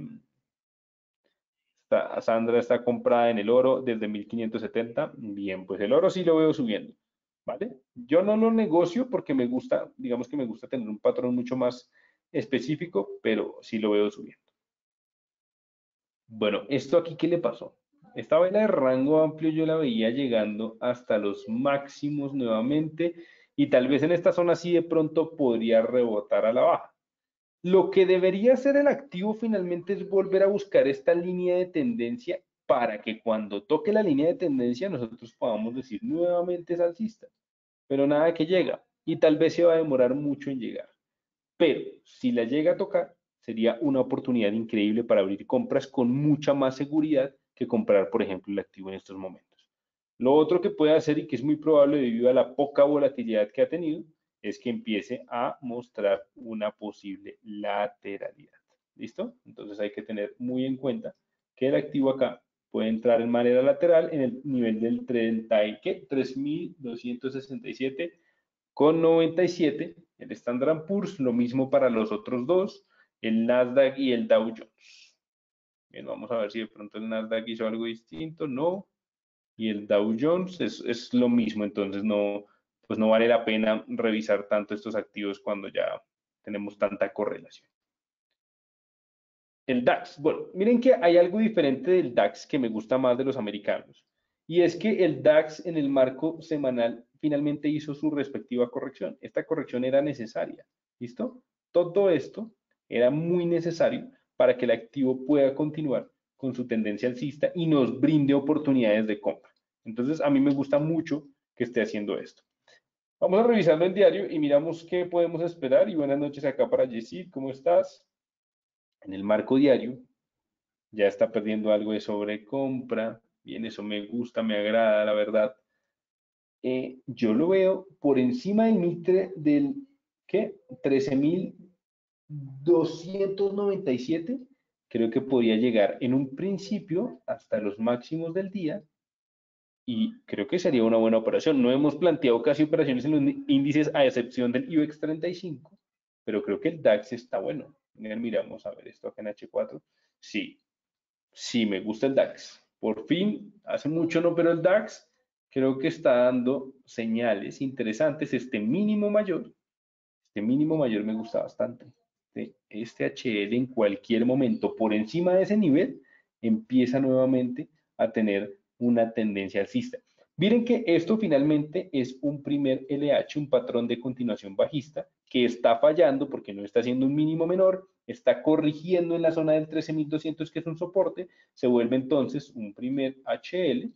está, Sandra está comprada en el oro desde mil quinientos setenta. Bien, pues el oro sí lo veo subiendo, ¿vale? Yo no lo negocio porque me gusta, digamos que me gusta tener un patrón mucho más específico, pero sí lo veo subiendo. Bueno, ¿esto aquí qué le pasó? Esta vela de rango amplio yo la veía llegando hasta los máximos nuevamente y tal vez en esta zona sí de pronto podría rebotar a la baja. Lo que debería hacer el activo finalmente es volver a buscar esta línea de tendencia para que cuando toque la línea de tendencia nosotros podamos decir nuevamente es alcista, pero nada que llega y tal vez se va a demorar mucho en llegar. Pero si la llega a tocar, sería una oportunidad increíble para abrir compras con mucha más seguridad que comprar, por ejemplo, el activo en estos momentos. Lo otro que puede hacer y que es muy probable debido a la poca volatilidad que ha tenido, es que empiece a mostrar una posible lateralidad. ¿Listo? Entonces hay que tener muy en cuenta que el activo acá puede entrar en manera lateral en el nivel del treinta y ¿qué? tres mil doscientos sesenta y siete con noventa y siete, el Standard and Poor's, lo mismo para los otros dos, el Nasdaq y el Dow Jones. Bien, vamos a ver si de pronto el Nasdaq hizo algo distinto, no, y el Dow Jones es, es lo mismo, entonces no, pues no vale la pena revisar tanto estos activos cuando ya tenemos tanta correlación. El DAX, bueno, miren que hay algo diferente del DAX que me gusta más de los americanos, y es que el DAX en el marco semanal finalmente hizo su respectiva corrección. Esta corrección era necesaria, ¿listo? Todo esto era muy necesario para que el activo pueda continuar con su tendencia alcista y nos brinde oportunidades de compra. Entonces, a mí me gusta mucho que esté haciendo esto. Vamos a revisarlo en diario y miramos qué podemos esperar. Y buenas noches acá para Yesid, ¿cómo estás? En el marco diario, ya está perdiendo algo de sobrecompra. Bien, eso me gusta, me agrada, la verdad. Eh, yo lo veo por encima del Mitre del, ¿qué? trece mil doscientos noventa y siete. Creo que podría llegar en un principio hasta los máximos del día y creo que sería una buena operación. No hemos planteado casi operaciones en los índices a excepción del IBEX treinta y cinco, pero creo que el DAX está bueno. Miramos a ver esto acá en H cuatro. Sí, sí, me gusta el DAX. Por fin, hace mucho no, pero el DAX creo que está dando señales interesantes. Este mínimo mayor, este mínimo mayor me gusta bastante. Este H L en cualquier momento por encima de ese nivel empieza nuevamente a tener una tendencia alcista. Miren que esto finalmente es un primer L H, un patrón de continuación bajista, que está fallando porque no está haciendo un mínimo menor, está corrigiendo en la zona del trece mil doscientos, que es un soporte, se vuelve entonces un primer H L,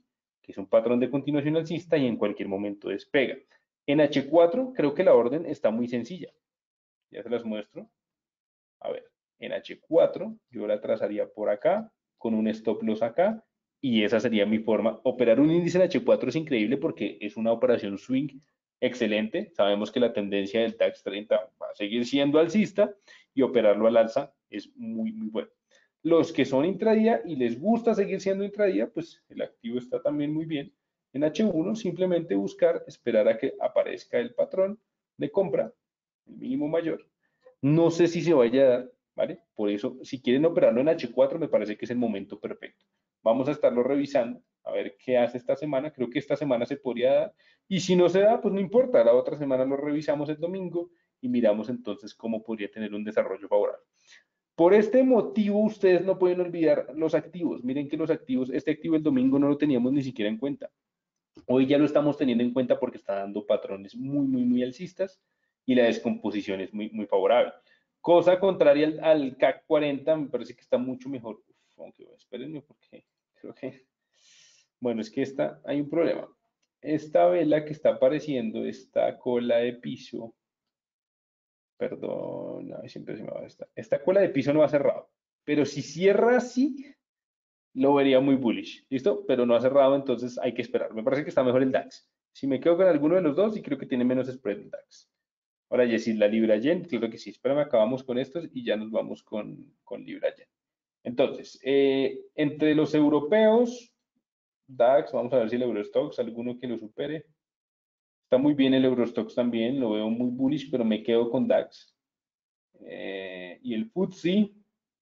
que es un patrón de continuación alcista y en cualquier momento despega. En H cuatro creo que la orden está muy sencilla. Ya se las muestro. A ver, en H cuatro yo la trazaría por acá, con un stop loss acá, y esa sería mi forma. Operar un índice en H cuatro es increíble porque es una operación swing excelente. Sabemos que la tendencia del DAX treinta va a seguir siendo alcista y operarlo al alza es muy, muy bueno. Los que son intradía y les gusta seguir siendo intradía, pues el activo está también muy bien. En H uno simplemente buscar, esperar a que aparezca el patrón de compra, el mínimo mayor. No sé si se vaya a dar, ¿vale? Por eso, si quieren operarlo en H cuatro, me parece que es el momento perfecto. Vamos a estarlo revisando, a ver qué hace esta semana. Creo que esta semana se podría dar. Y si no se da, pues no importa. La otra semana lo revisamos el domingo y miramos entonces cómo podría tener un desarrollo favorable. Por este motivo, ustedes no pueden olvidar los activos. Miren que los activos, este activo el domingo no lo teníamos ni siquiera en cuenta. Hoy ya lo estamos teniendo en cuenta porque está dando patrones muy, muy, muy alcistas y la descomposición es muy, muy favorable. Cosa contraria al, al C A C cuarenta, me parece que está mucho mejor. Uf, aunque espérenme porque creo que... Bueno, es que esta, hay un problema. Esta vela que está apareciendo, esta cola de piso, perdón, no, siempre se me va esta. Esta cola de piso no ha cerrado, pero si cierra así, lo vería muy bullish, ¿listo? Pero no ha cerrado, entonces hay que esperar. Me parece que está mejor el DAX. Si me quedo con alguno de los dos, y creo que tiene menos spread el DAX. Ahora, Jessie, la Libra Yen, claro que sí. Espérame, acabamos con estos y ya nos vamos con, con Libra Yen. Entonces, eh, entre los europeos, DAX, vamos a ver si el Eurostoxx, alguno que lo supere. Está muy bien el Eurostoxx también, lo veo muy bullish, pero me quedo con DAX. Eh, y el F T S E,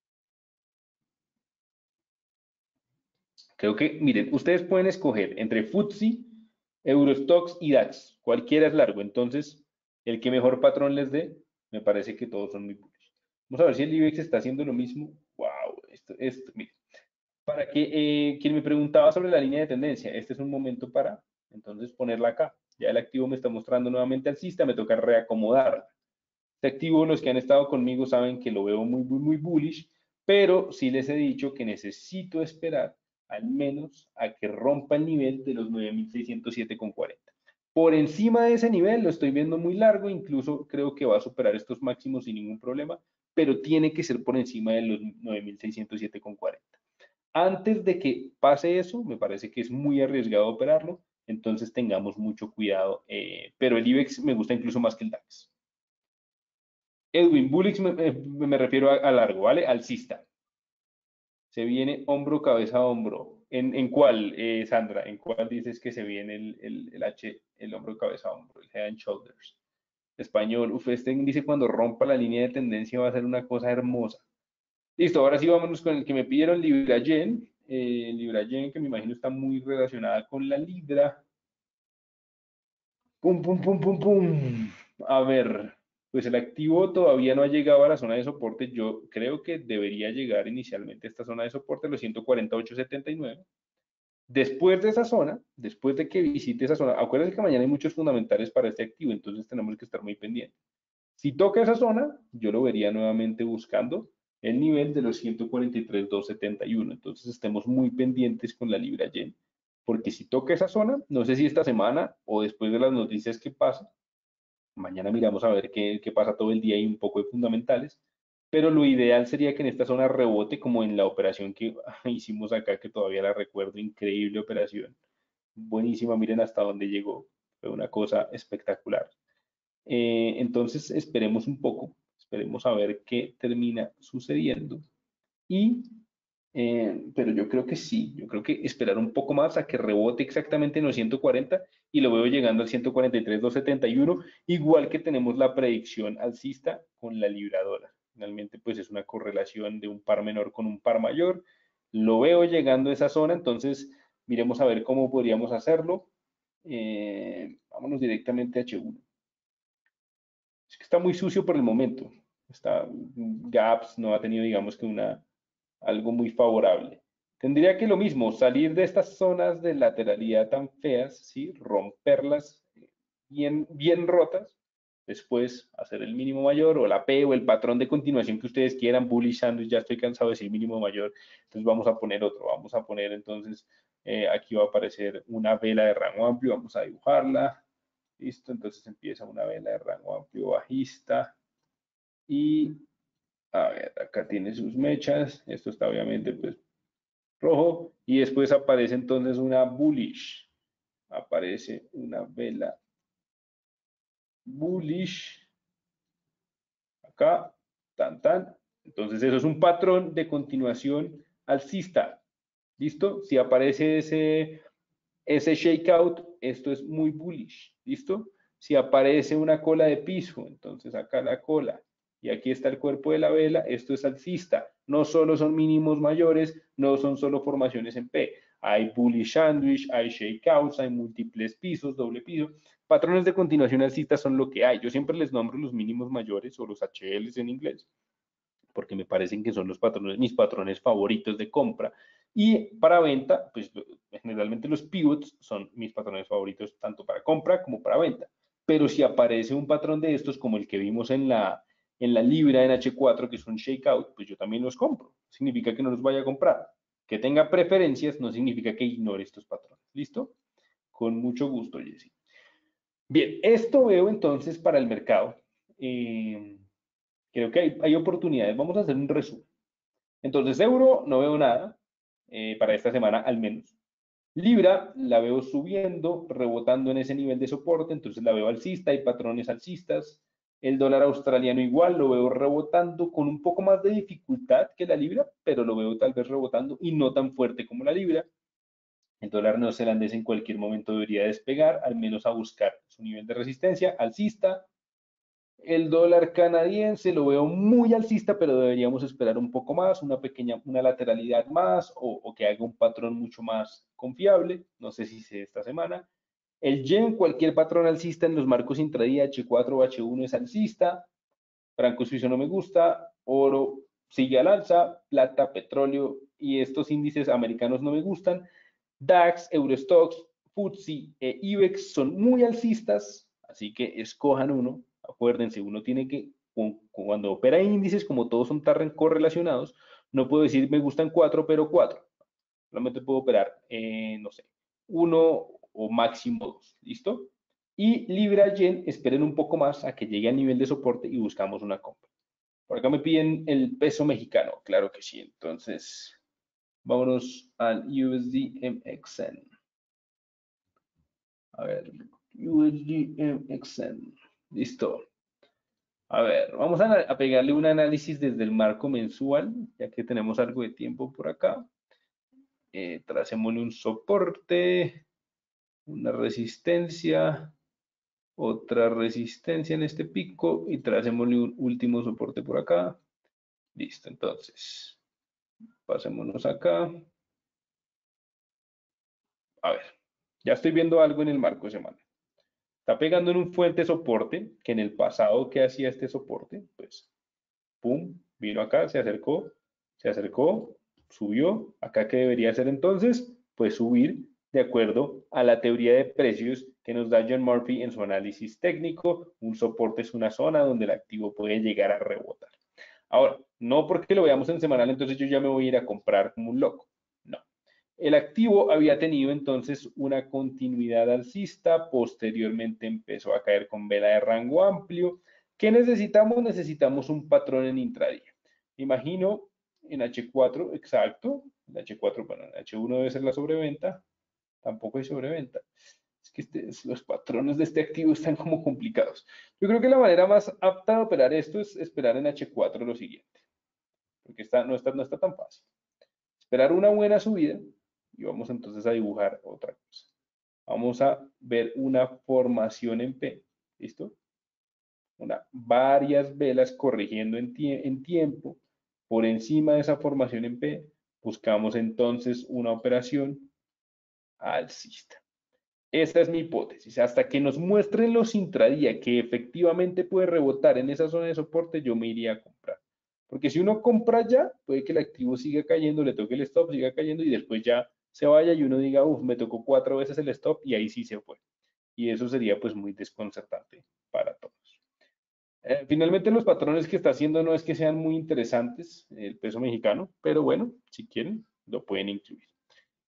creo que, miren, ustedes pueden escoger entre F T S E, Eurostoxx y DAX. Cualquiera es largo. Entonces, el que mejor patrón les dé, me parece que todos son muy bullish. Vamos a ver si el IBEX está haciendo lo mismo. Wow, esto, esto, miren. Para que eh, quien me preguntaba sobre la línea de tendencia, este es un momento para, entonces, ponerla acá. Ya el activo me está mostrando nuevamente alcista, me toca reacomodarla. Este activo, los que han estado conmigo saben que lo veo muy, muy, muy bullish, pero sí les he dicho que necesito esperar al menos a que rompa el nivel de los nueve mil seiscientos siete con cuarenta. Por encima de ese nivel lo estoy viendo muy largo, incluso creo que va a superar estos máximos sin ningún problema, pero tiene que ser por encima de los nueve mil seiscientos siete con cuarenta. Antes de que pase eso, me parece que es muy arriesgado operarlo, entonces tengamos mucho cuidado, eh, pero el IBEX me gusta incluso más que el DAX. Edwin, bullish me, me, me refiero a, a largo, ¿vale? Alcista. Se viene hombro, cabeza, hombro. ¿En, en cuál, eh, Sandra? ¿En cuál dices que se viene el, el, el H, el hombro, cabeza, hombro, el head and shoulders? Español, uf, este índice cuando rompa la línea de tendencia va a ser una cosa hermosa. Listo, ahora sí vámonos con el que me pidieron, Libra Yen. Eh, Libra Yen, que me imagino está muy relacionada con la Libra. Pum, pum, pum, pum, pum. A ver, pues el activo todavía no ha llegado a la zona de soporte. Yo creo que debería llegar inicialmente a esta zona de soporte, los ciento cuarenta y ocho setenta y nueve. Después de esa zona, después de que visite esa zona, acuérdense que mañana hay muchos fundamentales para este activo, entonces tenemos que estar muy pendientes. Si toca esa zona, yo lo vería nuevamente buscando el nivel de los ciento cuarenta y tres doscientos setenta y uno. Entonces estemos muy pendientes con la Libra Yen, porque si toca esa zona, no sé si esta semana o después de las noticias que pasan, mañana miramos a ver qué, qué pasa todo el día y un poco de fundamentales, pero lo ideal sería que en esta zona rebote como en la operación que hicimos acá, que todavía la recuerdo, increíble operación, buenísima, miren hasta dónde llegó, fue una cosa espectacular. Eh, entonces esperemos un poco, esperemos a ver qué termina sucediendo. Y, eh, pero yo creo que sí, yo creo que esperar un poco más a que rebote exactamente en los ciento cuarenta y lo veo llegando al ciento cuarenta y tres doscientos setenta y uno, igual que tenemos la predicción alcista con la libradora. Finalmente, pues es una correlación de un par menor con un par mayor. Lo veo llegando a esa zona, entonces miremos a ver cómo podríamos hacerlo. Eh, vámonos directamente a H uno. Es que está muy sucio por el momento. Está gaps, no ha tenido, digamos que una, algo muy favorable. Tendría que lo mismo, salir de estas zonas de lateralidad tan feas, ¿sí? Romperlas bien, bien rotas, después hacer el mínimo mayor o la P o el patrón de continuación que ustedes quieran, bullish sandwich, ya estoy cansado de decir mínimo mayor, entonces vamos a poner otro, vamos a poner entonces Eh, aquí va a aparecer una vela de rango amplio, vamos a dibujarla. Listo, entonces empieza una vela de rango amplio bajista. Y, a ver, acá tiene sus mechas. Esto está obviamente pues rojo. Y después aparece entonces una bullish. Aparece una vela bullish. Acá, tan, tan. Entonces eso es un patrón de continuación alcista. ¿Listo? Si aparece ese, ese shakeout, esto es muy bullish. ¿Listo? Si aparece una cola de piso, entonces acá la cola y aquí está el cuerpo de la vela, esto es alcista. No solo son mínimos mayores, no son solo formaciones en P. Hay bullish sandwich, hay shakeouts, hay múltiples pisos, doble piso. Patrones de continuación alcista son lo que hay. Yo siempre les nombro los mínimos mayores o los H Ls en inglés, porque me parecen que son los patrones, mis patrones favoritos de compra. Y para venta, pues generalmente los pivots son mis patrones favoritos tanto para compra como para venta. Pero si aparece un patrón de estos como el que vimos en la, en la libra en H cuatro, que es un shakeout, pues yo también los compro. Significa que no los vaya a comprar. Que tenga preferencias no significa que ignore estos patrones. ¿Listo? Con mucho gusto, Jesse. Bien, esto veo entonces para el mercado. Eh, creo que hay, hay oportunidades. Vamos a hacer un resumen. Entonces, euro no veo nada, eh, para esta semana al menos. Libra la veo subiendo, rebotando en ese nivel de soporte, entonces la veo alcista, hay patrones alcistas. El dólar australiano igual, lo veo rebotando con un poco más de dificultad que la libra, pero lo veo tal vez rebotando y no tan fuerte como la libra. El dólar neozelandés en cualquier momento debería despegar, al menos a buscar su nivel de resistencia alcista. El dólar canadiense lo veo muy alcista, pero deberíamos esperar un poco más, una pequeña, una lateralidad más o, o que haga un patrón mucho más confiable. No sé si sea esta semana. El yen, cualquier patrón alcista en los marcos intradía H cuatro o H uno es alcista. Franco suizo no me gusta. Oro sigue al alza. Plata, petróleo y estos índices americanos no me gustan. DAX, Eurostoxx, F T S E e IBEX son muy alcistas, así que escojan uno. Acuérdense, uno tiene que, cuando opera índices, como todos son tan correlacionados, no puedo decir me gustan cuatro, pero cuatro. Solamente puedo operar, eh, no sé, uno o máximo dos. ¿Listo? Y Libra Yen, esperen un poco más a que llegue al nivel de soporte y buscamos una compra. Por acá me piden el peso mexicano, claro que sí. Entonces, vámonos al U S D M X N. A ver, U S D M X N. Listo. A ver, vamos a, a pegarle un análisis desde el marco mensual, ya que tenemos algo de tiempo por acá. Eh, tracémosle un soporte, una resistencia, otra resistencia en este pico y tracémosle un último soporte por acá. Listo, entonces, pasémonos acá. A ver, ya estoy viendo algo en el marco semanal. Está pegando en un fuerte soporte, que en el pasado, ¿qué hacía este soporte? Pues, pum, vino acá, se acercó, se acercó, subió. Acá, ¿qué debería hacer entonces? Pues subir de acuerdo a la teoría de precios que nos da John Murphy en su análisis técnico. Un soporte es una zona donde el activo puede llegar a rebotar. Ahora, no porque lo veamos en semanal, entonces yo ya me voy a ir a comprar como un loco. No. El activo había tenido entonces una continuidad alcista, posteriormente empezó a caer con vela de rango amplio. ¿Qué necesitamos? Necesitamos un patrón en intradía. Imagino en H cuatro, exacto, en H cuatro, bueno, en H uno debe ser la sobreventa, tampoco hay sobreventa. Es que este, los patrones de este activo están como complicados. Yo creo que la manera más apta de operar esto es esperar en H cuatro lo siguiente, porque está, no, está, no está tan fácil. Esperar una buena subida y vamos entonces a dibujar otra cosa. Vamos a ver una formación en P, ¿listo? Una, varias velas corrigiendo en, tie en tiempo por encima de esa formación en P. Buscamos entonces una operación alcista. Esa es mi hipótesis. Hasta que nos muestren los intradía que efectivamente puede rebotar en esa zona de soporte, yo me iría a comprar. Porque si uno compra ya, puede que el activo siga cayendo, le toque el stop, siga cayendo y después ya se vaya y uno diga, uff, me tocó cuatro veces el stop y ahí sí se fue. Y eso sería pues muy desconcertante para todos. Eh, finalmente los patrones que está haciendo no es que sean muy interesantes, el peso mexicano, pero bueno, si quieren, lo pueden incluir.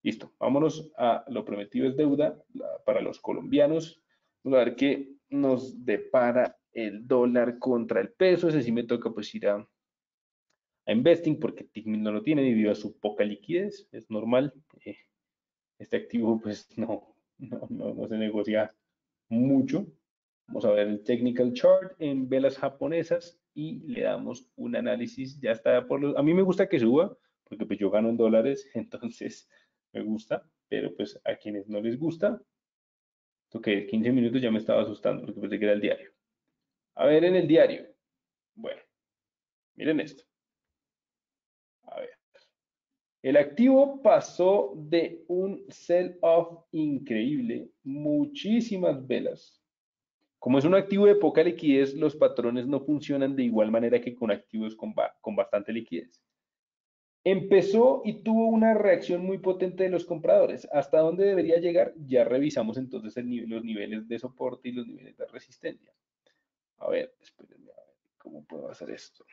Listo, vámonos a lo prometido es deuda para los colombianos. Vamos a ver qué nos depara el dólar contra el peso. Ese sí me toca pues ir a, a investing porque Tickmill no lo tiene debido a su poca liquidez. Es normal. Eh, este activo pues no, no, no, no se negocia mucho. Vamos a ver el technical chart en velas japonesas y le damos un análisis. Ya está por los, a mí me gusta que suba porque pues yo gano en dólares, entonces me gusta, pero pues a quienes no les gusta, ok, quince minutos ya me estaba asustando porque pensé que era el diario. A ver en el diario. Bueno, miren esto. A ver. El activo pasó de un sell-off increíble, muchísimas velas. Como es un activo de poca liquidez, los patrones no funcionan de igual manera que con activos con, ba con bastante liquidez. Empezó y tuvo una reacción muy potente de los compradores. ¿Hasta dónde debería llegar? Ya revisamos entonces el nivel, los niveles de soporte y los niveles de resistencia. A ver, espérenme, a ver, ¿cómo puedo hacer esto?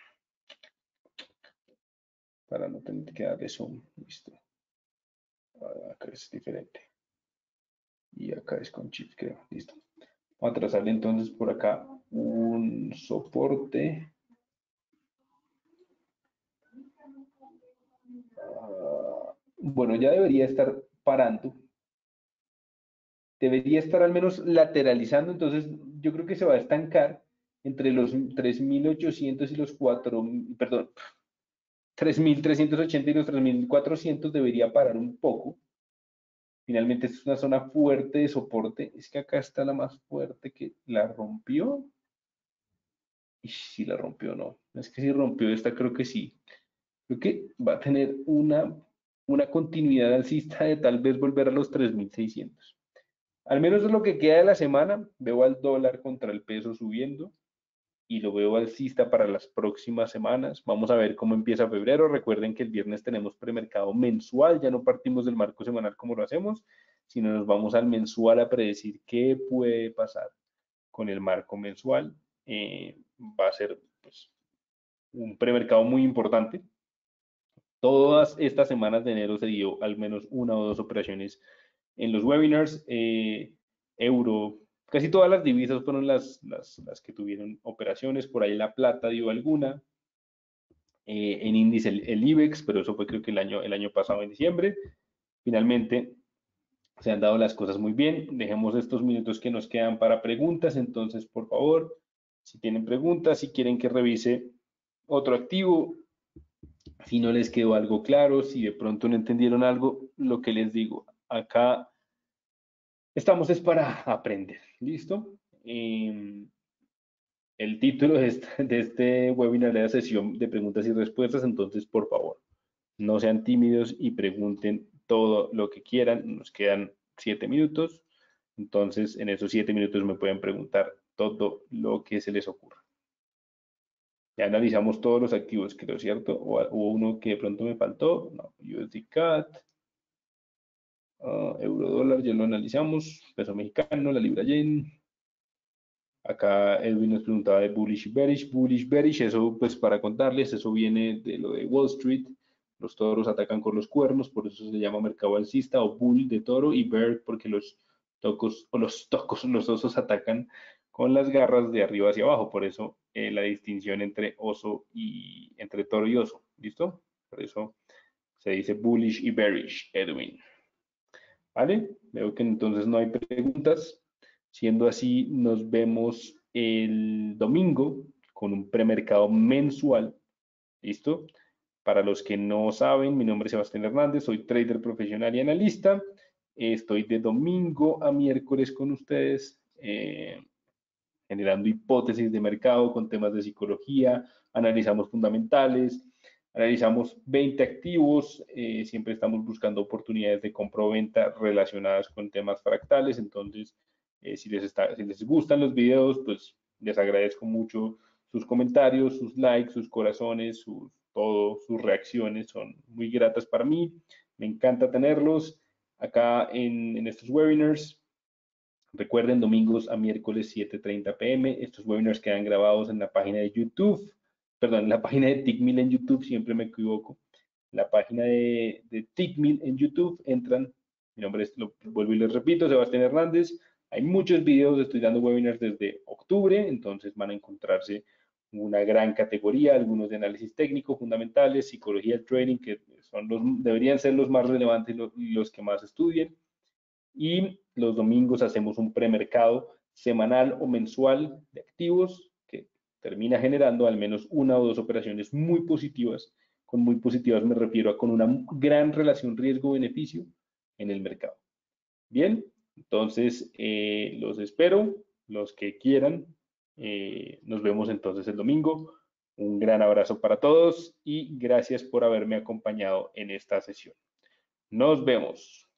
Para no tener que darle zoom. Listo. Acá es diferente. Y acá es con shift, creo. Listo. Vamos a trazarle entonces por acá un soporte. Uh, bueno, ya debería estar parando. Debería estar al menos lateralizando, entonces yo creo que se va a estancar entre los tres mil ochocientos y los cuatro, perdón, tres mil trescientos ochenta y los tres mil cuatrocientos debería parar un poco. Finalmente esta es una zona fuerte de soporte. Es que acá está la más fuerte que la rompió. Y si la rompió o no. Es que si rompió esta, creo que sí. Creo que va a tener una, una continuidad alcista de tal vez volver a los tres mil seiscientos. Al menos es lo que queda de la semana. Veo al dólar contra el peso subiendo y lo veo alcista para las próximas semanas. Vamos a ver cómo empieza febrero. Recuerden que el viernes tenemos premercado mensual. Ya no partimos del marco semanal como lo hacemos, sino nos vamos al mensual a predecir qué puede pasar con el marco mensual. Eh, va a ser pues, un premercado muy importante. Todas estas semanas de enero se dio al menos una o dos operaciones en los webinars. Eh, euro, casi todas las divisas fueron las, las, las, que tuvieron operaciones. Por ahí la plata dio alguna. Eh, en índice el, el IBEX, pero eso fue creo que el año, el año pasado en diciembre. Finalmente se han dado las cosas muy bien. Dejemos estos minutos que nos quedan para preguntas. Entonces, por favor, si tienen preguntas, si quieren que revise otro activo, si no les quedó algo claro, si de pronto no entendieron algo, lo que les digo, acá estamos es para aprender, ¿listo? Eh, el título de este, de este webinar era sesión de preguntas y respuestas, entonces por favor, no sean tímidos y pregunten todo lo que quieran. Nos quedan siete minutos, entonces en esos siete minutos me pueden preguntar todo lo que se les ocurra. Ya analizamos todos los activos, creo, ¿cierto? O hubo uno que de pronto me faltó. No, U S D C A T, uh, euro dólar, ya lo analizamos. Peso mexicano, la libra yen. Acá Edwin nos preguntaba de bullish y bearish. Bullish, bearish, eso pues para contarles, eso viene de lo de Wall Street. Los toros atacan con los cuernos, por eso se llama mercado alcista o bull de toro, y bear porque los tocos o los tocos, los osos atacan con las garras de arriba hacia abajo. Por eso eh, la distinción entre oso y entre toro y oso. ¿Listo? Por eso se dice bullish y bearish, Edwin. ¿Vale? Veo que entonces no hay preguntas. Siendo así, nos vemos el domingo con un premercado mensual. ¿Listo? Para los que no saben, mi nombre es Sebastián Hernández, soy trader profesional y analista. Estoy de domingo a miércoles con ustedes, eh, generando hipótesis de mercado con temas de psicología, analizamos fundamentales, analizamos veinte activos, eh, siempre estamos buscando oportunidades de compra o venta relacionadas con temas fractales. Entonces, eh, si, les está, si les gustan los videos, pues les agradezco mucho sus comentarios, sus likes, sus corazones, sus, todo, sus reacciones son muy gratas para mí. Me encanta tenerlos acá en, en estos webinars. Recuerden, domingos a miércoles siete treinta p m Estos webinars quedan grabados en la página de YouTube, perdón, en la página de Tickmill en YouTube, siempre me equivoco. la página de, de TickMill en YouTube, entran, mi nombre es, lo vuelvo y les repito, Sebastián Hernández. Hay muchos videos, estoy dando webinars desde octubre, entonces van a encontrarse una gran categoría, algunos de análisis técnico fundamentales, psicología del trading, que son los, deberían ser los más relevantes y los, los que más estudien. Y los domingos hacemos un premercado semanal o mensual de activos que termina generando al menos una o dos operaciones muy positivas. Con muy positivas me refiero a con una gran relación riesgo-beneficio en el mercado. Bien, entonces eh, los espero, los que quieran. Eh, nos vemos entonces el domingo. Un gran abrazo para todos y gracias por haberme acompañado en esta sesión. Nos vemos.